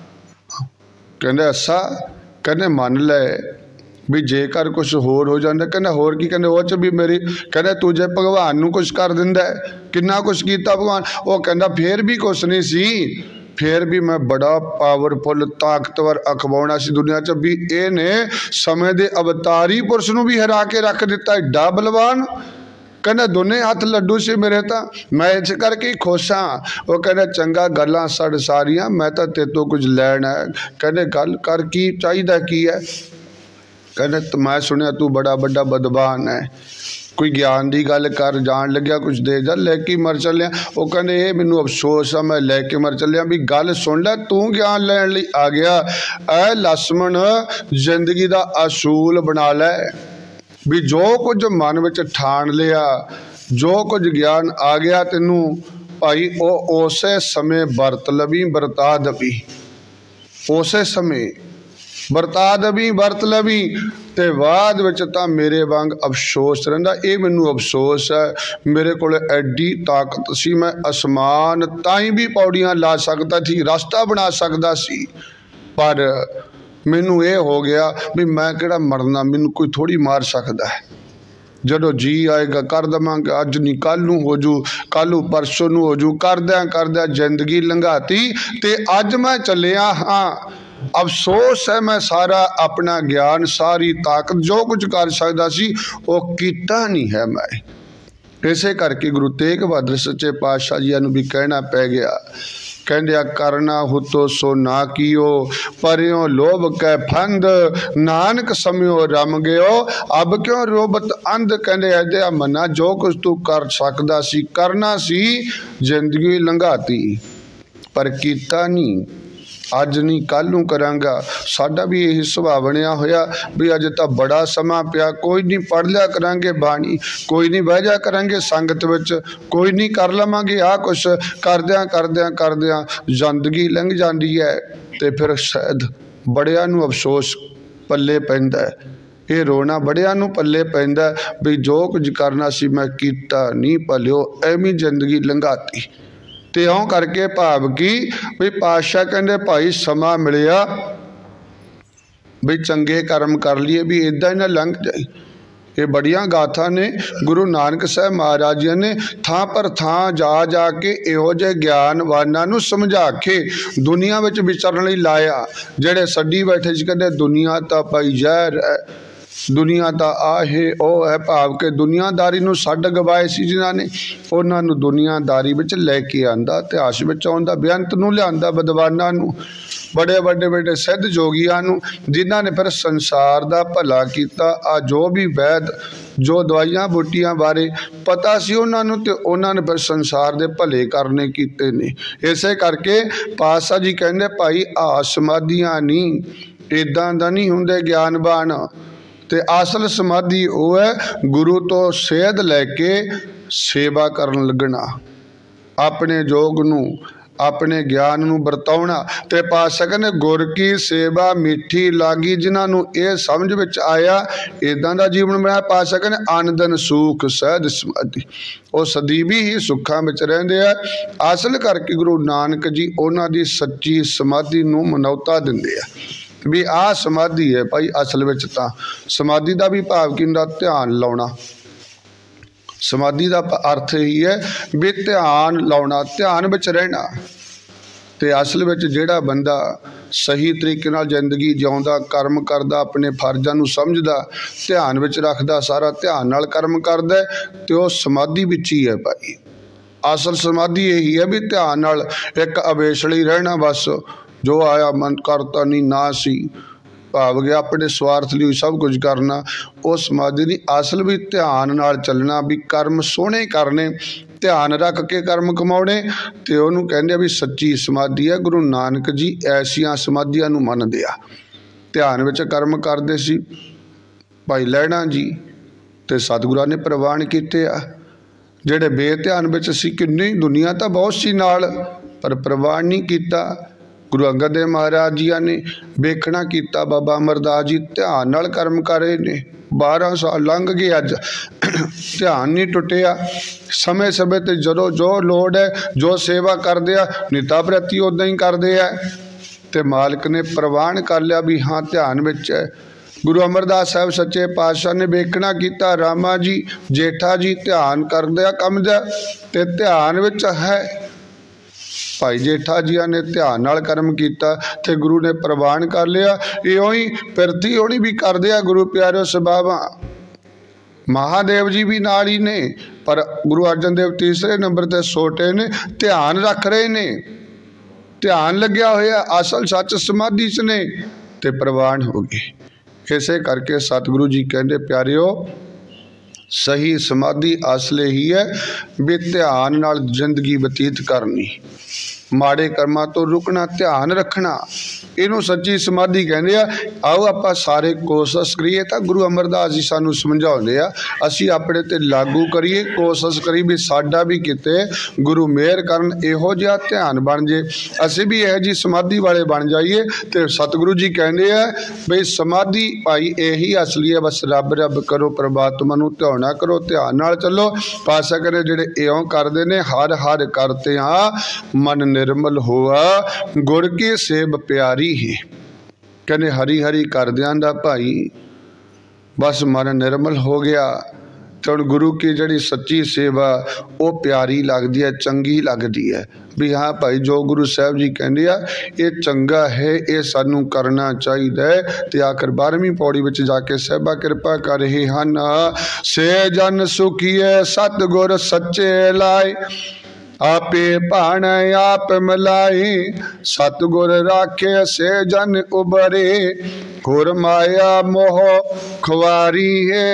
कहते असा, कहते मन ले भी जेकर कुछ होर हो जाता, कहते होर की, कहते वो च भी मेरी, कहते तू जे भगवान नू कुछ कर दिंदा है, किन्ना कुछ किया भगवान, वो कहता फिर भी कुछ नहीं सी, फिर भी मैं बड़ा पावरफुल ताकतवर अखवाउणा सी दुनिया च, भी ये ने समय दे अवतारी पुरुष नूं भी हरा के रख दिता, एडा बलवान। कहना दोने हथ लड्डू से मेरे, तो मैं इस करके खुश हाँ। वो कहना चंगा गल्लां सड़ सारियां, मैं तो तेरे तो कुछ लैना है। कहने गल कर की चाहिदा की है, कहने तो मैं सुनिया तू बड़ा बड़ा बदबान है, कोई ज्ञान की गल कर, जान लग्या कुछ दे जा, लैके मर चलिया। वो कहते ये मैनू अफसोस है, मैं लैके मर चलिया, भी गल सुन लै, तू ज्ञान लैन लई आ गया, ऐ लक्ष्मण जिंदगी का असूल बना लै, भी जो कुछ मन में ठान लिया, जो कुछ ज्ञान आ गया तेनू भाई, वो उस समय वरत लवी, वरता दवी, उस समय वरता दवी, वरत लवी, ते बाद विच तां मेरे वांग अफसोस रहिंदा। ये मैनू अफसोस है, मेरे को एडी ताकत सी, मैं आसमान ताई भी पौड़ियां ला सकता थी, रास्ता बना सकता सी, पर मैनू ये हो गया भी मैं किहड़ा मरना, मैनू कोई थोड़ी मार सकता है, जदों जी आएगा कर देवांगे, अज नहीं कल नूं हो जू, कल परसों नूं हो जू, करद्या करद्या जिंदगी लंघाती ते अज मैं चलिया हाँ। अफसोस है मैं सारा अपना ज्ञान, सारी ताकत जो कुछ कर सकता सी वो कीता नहीं है मैं। इसे करके गुरु तेग बहादुर सच्चे पातशाह जी नूं भी कहना पै गया, कहंदे करना हुतो सो ना कियो, परियों लोभ कै फंद, नानक समयो रम गयो, अब क्यों रोबत अंध। कहंदे ऐदे मना जो कुछ तू कर सकदा सी, करना सी, जिंदगी लंघाती पर कीता नहीं, अज नहीं कल नूं करांगा। साडा भी यही सुभाव बनिया होया भी अज तो बड़ा समा पिया, कोई नहीं पढ़ लिया करांगे बाणी, कोई नहीं बह जा करांगे संगत विच, कोई नहीं कर लवांगे आ कुछ, करद्या करद्या करद्या जिंदगी लंघ जाती है, तो फिर शायद बड़िया नूं अफसोस पल्ले पैंदा है, ये रोना बड़िया नूं पल्ले पैंदा भी जो कुछ करना सी मैं कीता नहीं, भलिओ एवें जिंदगी लंघाती। ते इउं करके भाव की भी पातशाह कहंदे भाई समा मिलिया भी चंगे कर्म कर लिए, भी इदा ही ना लंघ जाए। ये बड़िया गाथा ने गुरु नानक साहब महाराज जी ने थां पर थां जा जा के इहो जे ज्ञानवानां नूं समझा के दुनिया विच विचरण लई लाया, जेड़े सड्डी बैठे सी कहंदे दुनिया तां भाई जहर है, दुनिया दा आ है ओ है, भाव के दुनियादारी नूं छड्ड गवाए सी जिन्हां ने, उन्हां नूं दुनियादारी विच लैके आंदा, इतिहास विच आउंदा, बेअंत नूं लिआंदा, विद्वानां नूं, बड़े बड़े बड़े सिद्ध जोगियां नूं, जिन्हां ने फिर संसार दा भला कीता। आ जो भी वैद जो दवाइयां बूटियां बारे पता सी उन्हां नूं, ते उन्हां ने फिर संसार दे भले करने कीते ने। इसे करके पातशाह जी कहंदे भाई आ समाधियां नहीं, इदां दा नहीं हुंदे ज्ञानवान, ते असल समाधि वो है गुरु तो सेध लैके सेवा करन लगना, अपने जोग नूं अपने ज्ञान नूं बरताउणा। ते पातशाह कहंदे गुर की सेवा मिठी लागी, जिन्हां नूं ये समझ विच आया इदां दा जीवन बनाया। पातशाह कहंदे अन दिन सुख सहज समाधि, वो सदीवी ही सुखां विच रहिंदे आ। असल करके गुरु नानक जी उन्हां दी सच्ची समाधि नूं मनौता दिंदे आ भी आ समाधि है भाई। असल विच तां समाधि का भी भाव की ध्यान लाउणा, समाधि का अर्थ यही है भी ध्यान लाउना, ध्यान विच रहना। ते असल विच जिहड़ा बंदा सही तरीके नाल जिंदगी जिउंदा, कर्म करदा, अपने फर्जां नूं समझदा, ध्यान विच रखदा, सारा ध्यान नाल कर्म करदा, ते ओह समाधि विच ही है भाई। असल समाधि यही है भी ध्यान नाल एक अवेसली रहना, बस जो आया मन करता नहीं ना सी भाव गया अपने स्वार्थ लिए सब कुछ करना, वो समाधि नहीं। असल भी ध्यान नाल चलना, भी कर्म सोहने करने, ध्यान रख के कर्म कमाने, ते उहनूं कहंदे भी सच्ची समाधि है। गुरु नानक जी ऐसियां समाधियां नूं मनदे आ। ध्यान विच कर्म करदे सी भाई लैणा जी, ते सतगुरां ने प्रवान कीते आ। जिहड़े बेध्यान विच सी, किन्नी दुनिया तां बहुत सी नाल, पर प्रवान नहीं कीता। गुरु अंगद देव महाराज जी ने वेखना किया, बाबा अमरदास जी ध्यान नाल कर्म कर रहे ने, बारह साल लंघ गए, अज ध्यान नहीं टुटिया। समय समय ते जदों जो लोड़ है, जो सेवा करदे आ निता प्रति उदां ही करदे आ, ते मालिक ने प्रवान कर लिया भी हाँ ध्यान विच है। गुरु अमरदास साहब सच्चे पातशाह ने वेखना किया, रामा जी जेठा जी ध्यान करदे आ कम दा, ते ध्यान विच है। भाई जेठा जिया ने ध्यान नाल कर्म किया, ते गुरु ने प्रवान कर लिया। इउं ही पिरती होनी भी करदे आ गुरु प्यारे सभावां। महादेव जी भी नाल ही ने, पर गुरु अर्जन देव तीसरे नंबर ते सोटे ने, ध्यान रख रहे ने, ध्यान लग्या होया, असल सच समाधि च ने, ते प्रवान हो गए। इसे करके सतगुरु जी कहंदे प्यारिओ, सही समाधि असले ही है भी ध्यान नाल जिंदगी बतीत करनी, माड़े कर्मां तो रुकना, ध्यान रखना, इनू सच्ची समाधि कहंदे आ। आओ आपां सारे कोशिश करिए, तां गुरु अमरदास जी सानू समझाउंदे आ, असीं अपने ते लागू करिए, कोशिश करिए भी साडा भी किते गुरु मेहर करन, इहो जिहा ध्यान बन जे, असीं भी इहो जी समाधि वाले बन जाइए। ते सतगुरु जी कहंदे आ बई समाधि भाई यही असली है, बस रब रब करो, परमात्मा नूं ध्याना करो, ध्यान नाल चलो। पासा करे जिहड़े इउं करदे ने, हर हर करते हाँ मन निर्मल होआ, गुर की सेब प्यारी है। कहने हरी हरी करदियां दा भाई बस मन निर्मल हो गया, तो हुण गुरु की जिहड़ी सच्ची सेवा वो प्यारी लगदी है, चंगी लगदी है भी हाँ भाई जो गुरु साहब जी कहंदे आ ये चंगा है, ये सानू करना चाहिए है। ते आखिर बारहवीं पौड़ी विच जाके साहिबा किरपा कर रहे हन, से जन सुखीए सतगुर सच्चे लाए, आपे भाण आप मिलाई, सतगुर राखे से जन उबरे, घोर माया मोह खुआरी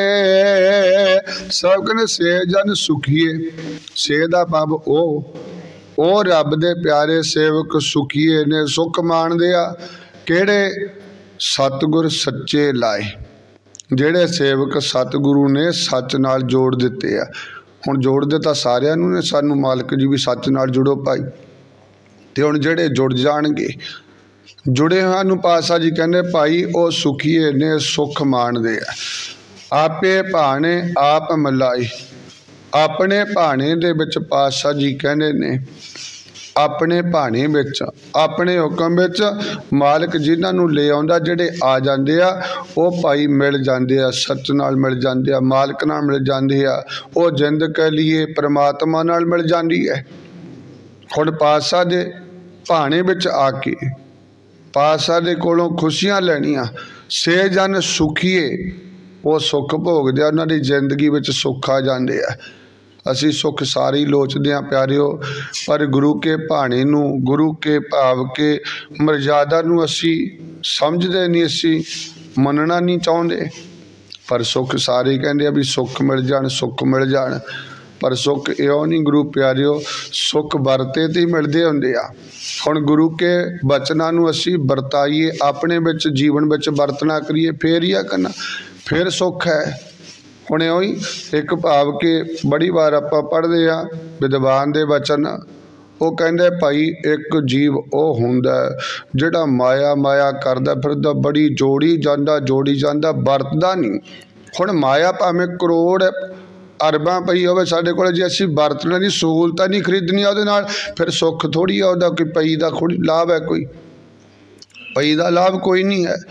है। सब कहने से जन सुखीए, से दा भाव ओ ओ रब दे प्यारे सेवक सुखीए ने, सुख माणदे आ किहड़े सतगुर सच्चे लाए, जिहड़े सेवक सतगुरु ने सच नाल जोड़ दिते आ। हुण जोड़दे तां सारिआं नूं ने, सानू मालिक जी भी सच नाल जुड़ो भाई, ते हुण जिहड़े जुड़ जाणगे, जुड़े सानू पातशाह जी कहंदे भाई ओ सुखीए ने, सुख माणदे आ। आपे भाणे आप मिलाई, अपने भाणे दे विच पातशाह जी कहंदे ने, अपने भाणे विच अपने हुक्म विच मालिक जिन्हां नूं ले आउंदा, जिहड़े आ जांदे आ ओ भाई मिल जांदे आ, सच नाल मिल जांदे आ, मालिक नाल मिल जांदे आ, ओ जिंद कह लीए परमात्मा नाल मिल जांदी है। हुण पातशाह दे भाणे विच आके पातशाह दे कोलों खुशियां लैणियां, से जन सुखीए वो सुख भोगदे आ, उन्हां दी जिंदगी विच सुख आ जांदे आ। असी सुख सारी लोचदे आ प्यारिओ, पर गुरु के भाणे नूं, गुरु के भाव के मर्यादा नूं असी समझदे नहीं, असी मनना नहीं चाहुंदे। पर सुख सारे कहंदे आ भी सुख मिल जाण, सुख मिल जाण, पर सुख इहो नहीं गुरु प्यारिओ, सुख वरते ते मिलदे हुंदे आ। हुण गुरु के बचनां नूं असी वरताईए, अपने विच जीवन विच वरतना करिए, फेर ही आ करना, फिर सुख है। हुण ही एक भाव के बड़ी बार आपां पढ़दे आ विद्वान दे वचन, वो कहंदे भाई एक जीव वो हुंदा जिहड़ा माया माया करदा फिरदा, बड़ी जोड़ी जांदा जोड़ी जांदा, वरतदा नहीं। हुण माया भावें करोड़ अरबां पई होवे साडे कोल, जे असीं वरतने दी सहूलत नहीं खरीदनी उहदे नाल, फिर सुख थोड़ी आ उहदा, कोई पई दा थोड़ी लाभ है, कोई पई दा लाभ कोई नहीं है।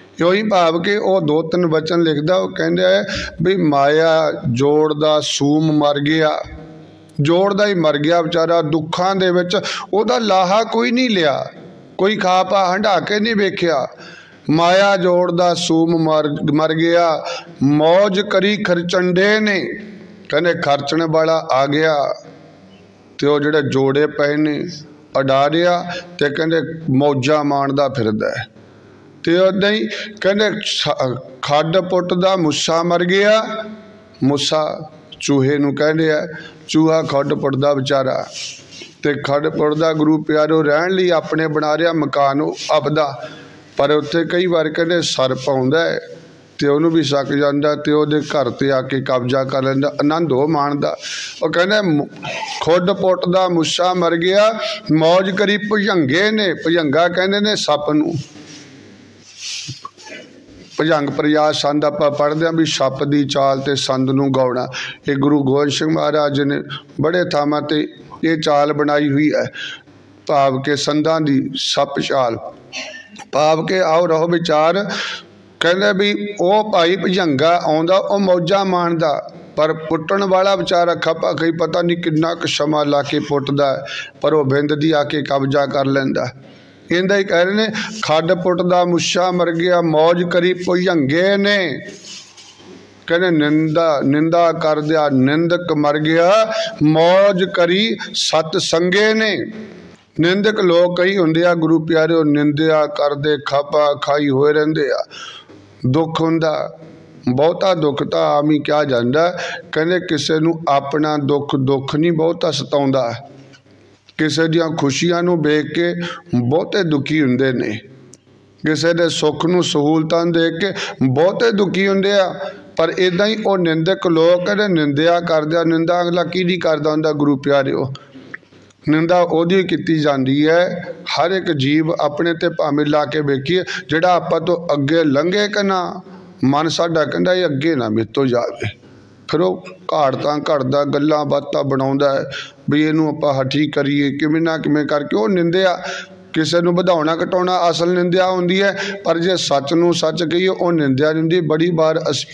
ਉਹੀ ਭਾਵ कि वो दो तीन बचन लिखता, वो कहते है भी माया जोड़ दा सूम मर गया, जोड़ दा ही मर गया बेचारा, दुखां दे विच ओहदा लाहा कोई नहीं लिया, कोई खा पा हंडा के नहीं वेख्या। माया जोड़ दा सूम मर मर गया, मौज करी खरचंडे ने, कहने खर्चने वाला आ गया ते वो जिहड़े जोड़े पे ने अडा रिया ते कहने मौजा माणदा फिरदा है। ते उदां ही कहने खड्ड पुट्टदा मूसा मर गया, मूसा चूहे नूं कहने आ, चूहा खड्ड पुट्टदा बेचारा, ते खड्ड पुट्टदा गुरु प्यारो रहण लई अपने बना रिया मकान आपदा, पर उत्थे कई बार कहने सर्प आउंदा है ते उहनूं भी सक जांदा ते ओहदे घर ते आके कब्जा कर लैंदा, आनंद हो माणदा। वो कहने खुड पुट्टदा मूसा मर गया, मौज करी भुजंगे ने, भुजंगा कहंदे ने सप नूं, भुजंग प्रयास संद आपां पढ़दे हां भी सप दी चाल ते संद नूं गौणा। ये गुरु गोबिंद सिंह महाराज ने बड़े थावां ते ये चाल बनाई हुई है, भाव के संदां दी सप चाल, भाव के आओ रहो विचार। कहते भी वो भाई भुजंगा आउंदा वो मौजा माणदा, पर पुट्टण वाला बेचारा खपा कई पता नहीं किन्ना क समा ला के पुट्टदा, पर वो बिंद दी आके कब्जा कर लैंदा। इंदा ही कह रहे ने खड्ड पुट्टदा मूसा मर गया, मौज करी भुजंगे ने, कहने निंदा निंदा कर दिया निंदक मर गया, मौज करी सत संगे ने। निंदक लोग कई हुंदे आ गुरु प्यारे, निंदिया करदे खापा खाई होए रहिंदे आ, दुख हुंदा बहुता, दुख तो आम ही कहा जाता, कहने किसी नूं अपना दुख दुख नहीं बहुता सताउंदा, किसी दियां खुशियां नूं वेख के बहुते दुखी हुंदे ने, किसी दे सुख नूं सहूलतां देख के बहुते दुखी हुंदे आ। पर इदां ही वो निंदक लोग कहने निंदिया करदे, निंदा अगला की नहीं करदा हुंदा गुरु प्यारिओ, निंदा ओहदी कीती जांदी है। हर एक जीव अपने ते भावें ला के वेखीए, जिहड़ा आपां तो अगे लंघे कि ना, मन साडा कहंदा ये अगे ना मेरे तो जावे, फिर वो घाड़तां घड़दा गल्लां बातां बनाउंदा है भी इहनूं आपां हठी करिए किवें ना किवें करके। वो निंदिया किसी नूं वधाउणा घटाउणा असल निंदिया हुंदी है, पर जे सच नूं सच कहीए वो निंदिया नहीं हुंदी। बड़ी बार असीं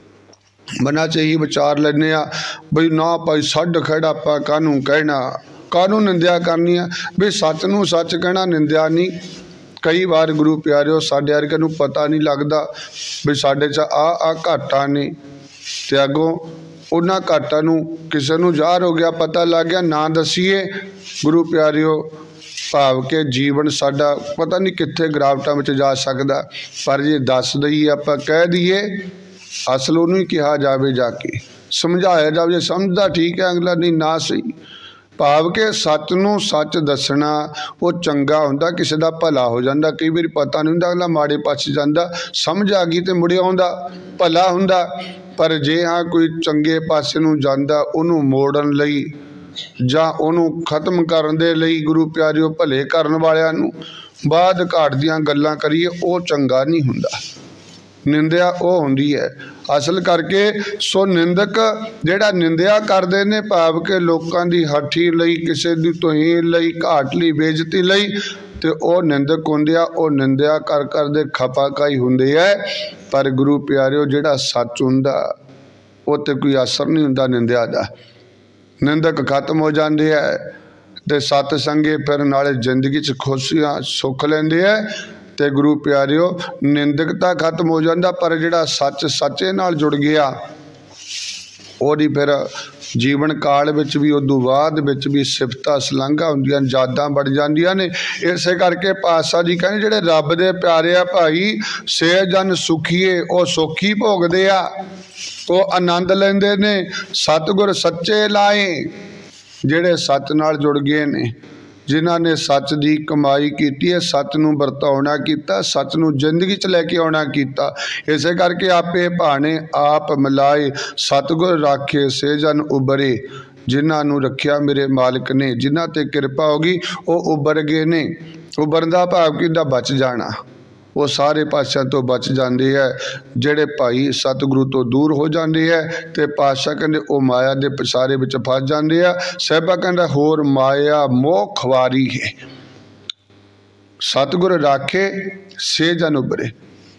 मनां च ही विचार लैंदे आ बई ना भाई सड खड़ा आपां काहनूं कहना, कानून निंदिया करनी है, भी सच नूं सच कहना निंदिया नहीं। कई बार गुरु प्यारिओ साडे वर्गे नूं पता नहीं लगता भी साडे च आ आ घाटा ने, ते अगों उन्हां घाटां नूं किसे नूं ज़ाहिर हो गया, पता लग गया, ना दसीए गुरु प्यारिओ, भाव के जीवन साडा पता नहीं कित्थे गिरावटां विच जा सकदा। पर जे दस दईए आपां कह दईए, असल उहनूं ही कहा जावे, जाके समझाया जावे, समझदा ठीक है अगला, नहीं ना सही। भाव के सच नूं सच दसना वो चंगा हुंदा, किसी दा भला हो जांदा। कई बार पता नहीं हुंदा अगला माड़े पासे जांदा, समझ आ गई तो मुड़े आउंदा, भला हुंदा। पर जे हाँ कोई चंगे पासे नूं जांदा, उहनूं मोड़न लई जां उहनूं खत्म करन दे लई गुरु प्यारिओ भले करन वालिआं नूं बाध घाट दीआं गल्लां करिए, वो चंगा नहीं हुंदा। निंदिया वो हुंदी है असल करके। सो निंदक जिहड़ा निंदिया करदे ने, भाव के लोकां दी हठी लई, किसी दी तोहीन लई, घाट लई, बेइज्जती लई, ते ओ निंदक हुंदे आ। ओ निंदिया कर कर दे खपा खाई हुंदे आ। पर गुरु प्यारिओ जिहड़ा सच हुंदा वो ते कोई असर नहीं हुंदा निंदिया दा। निंदक खत्म हो जांदे आ ते सत संगे फिर नाले जिंदगी च खुशियां सुख लैंदे आ। ते गुरु प्यारिओ निंदकता खत्म हो जाता, पर जिहड़ा सच सच्चे नाल जुड़ गया ओहदी फिर जीवन काल विच भी उदों बाद विच भी सिफतां सलांघां हुंदियां, यादां बढ़ जांदियां ने। इसे करके पातशाह जी कहंदे जिहड़े रब दे प्यारे आ भाई, से जन सुखीए ओ सुखी भोगदे आ, ओ आनंद लैंदे ने। सतगुर सच्चे लाए, जिहड़े सच नाल जुड़ गए ने, जिन्हां ने सच की कमाई की है, सच नूं वरताउणा कीता, सच नूं जिंदगी च लैके आउणा कीता। इसे करके आपे भाने आप मिलाए, सतगुर राखे से जन उबरे। जिन्हां नूं रखिया मेरे मालिक ने, जिन्हां ते कृपा होगी वो उबर गए ने। उबरन दा भाव किदा बच जाना, वो सारे पासों तो बच जाते हैं। जिहड़े भाई सतगुरु तो दूर हो जाते हैं तो पातशाह कहते वो माया के पसारे विच फस जाते हैं। साहिबा कहता होर माया मोह खवारी है, सतगुर राखे से जन उबरे।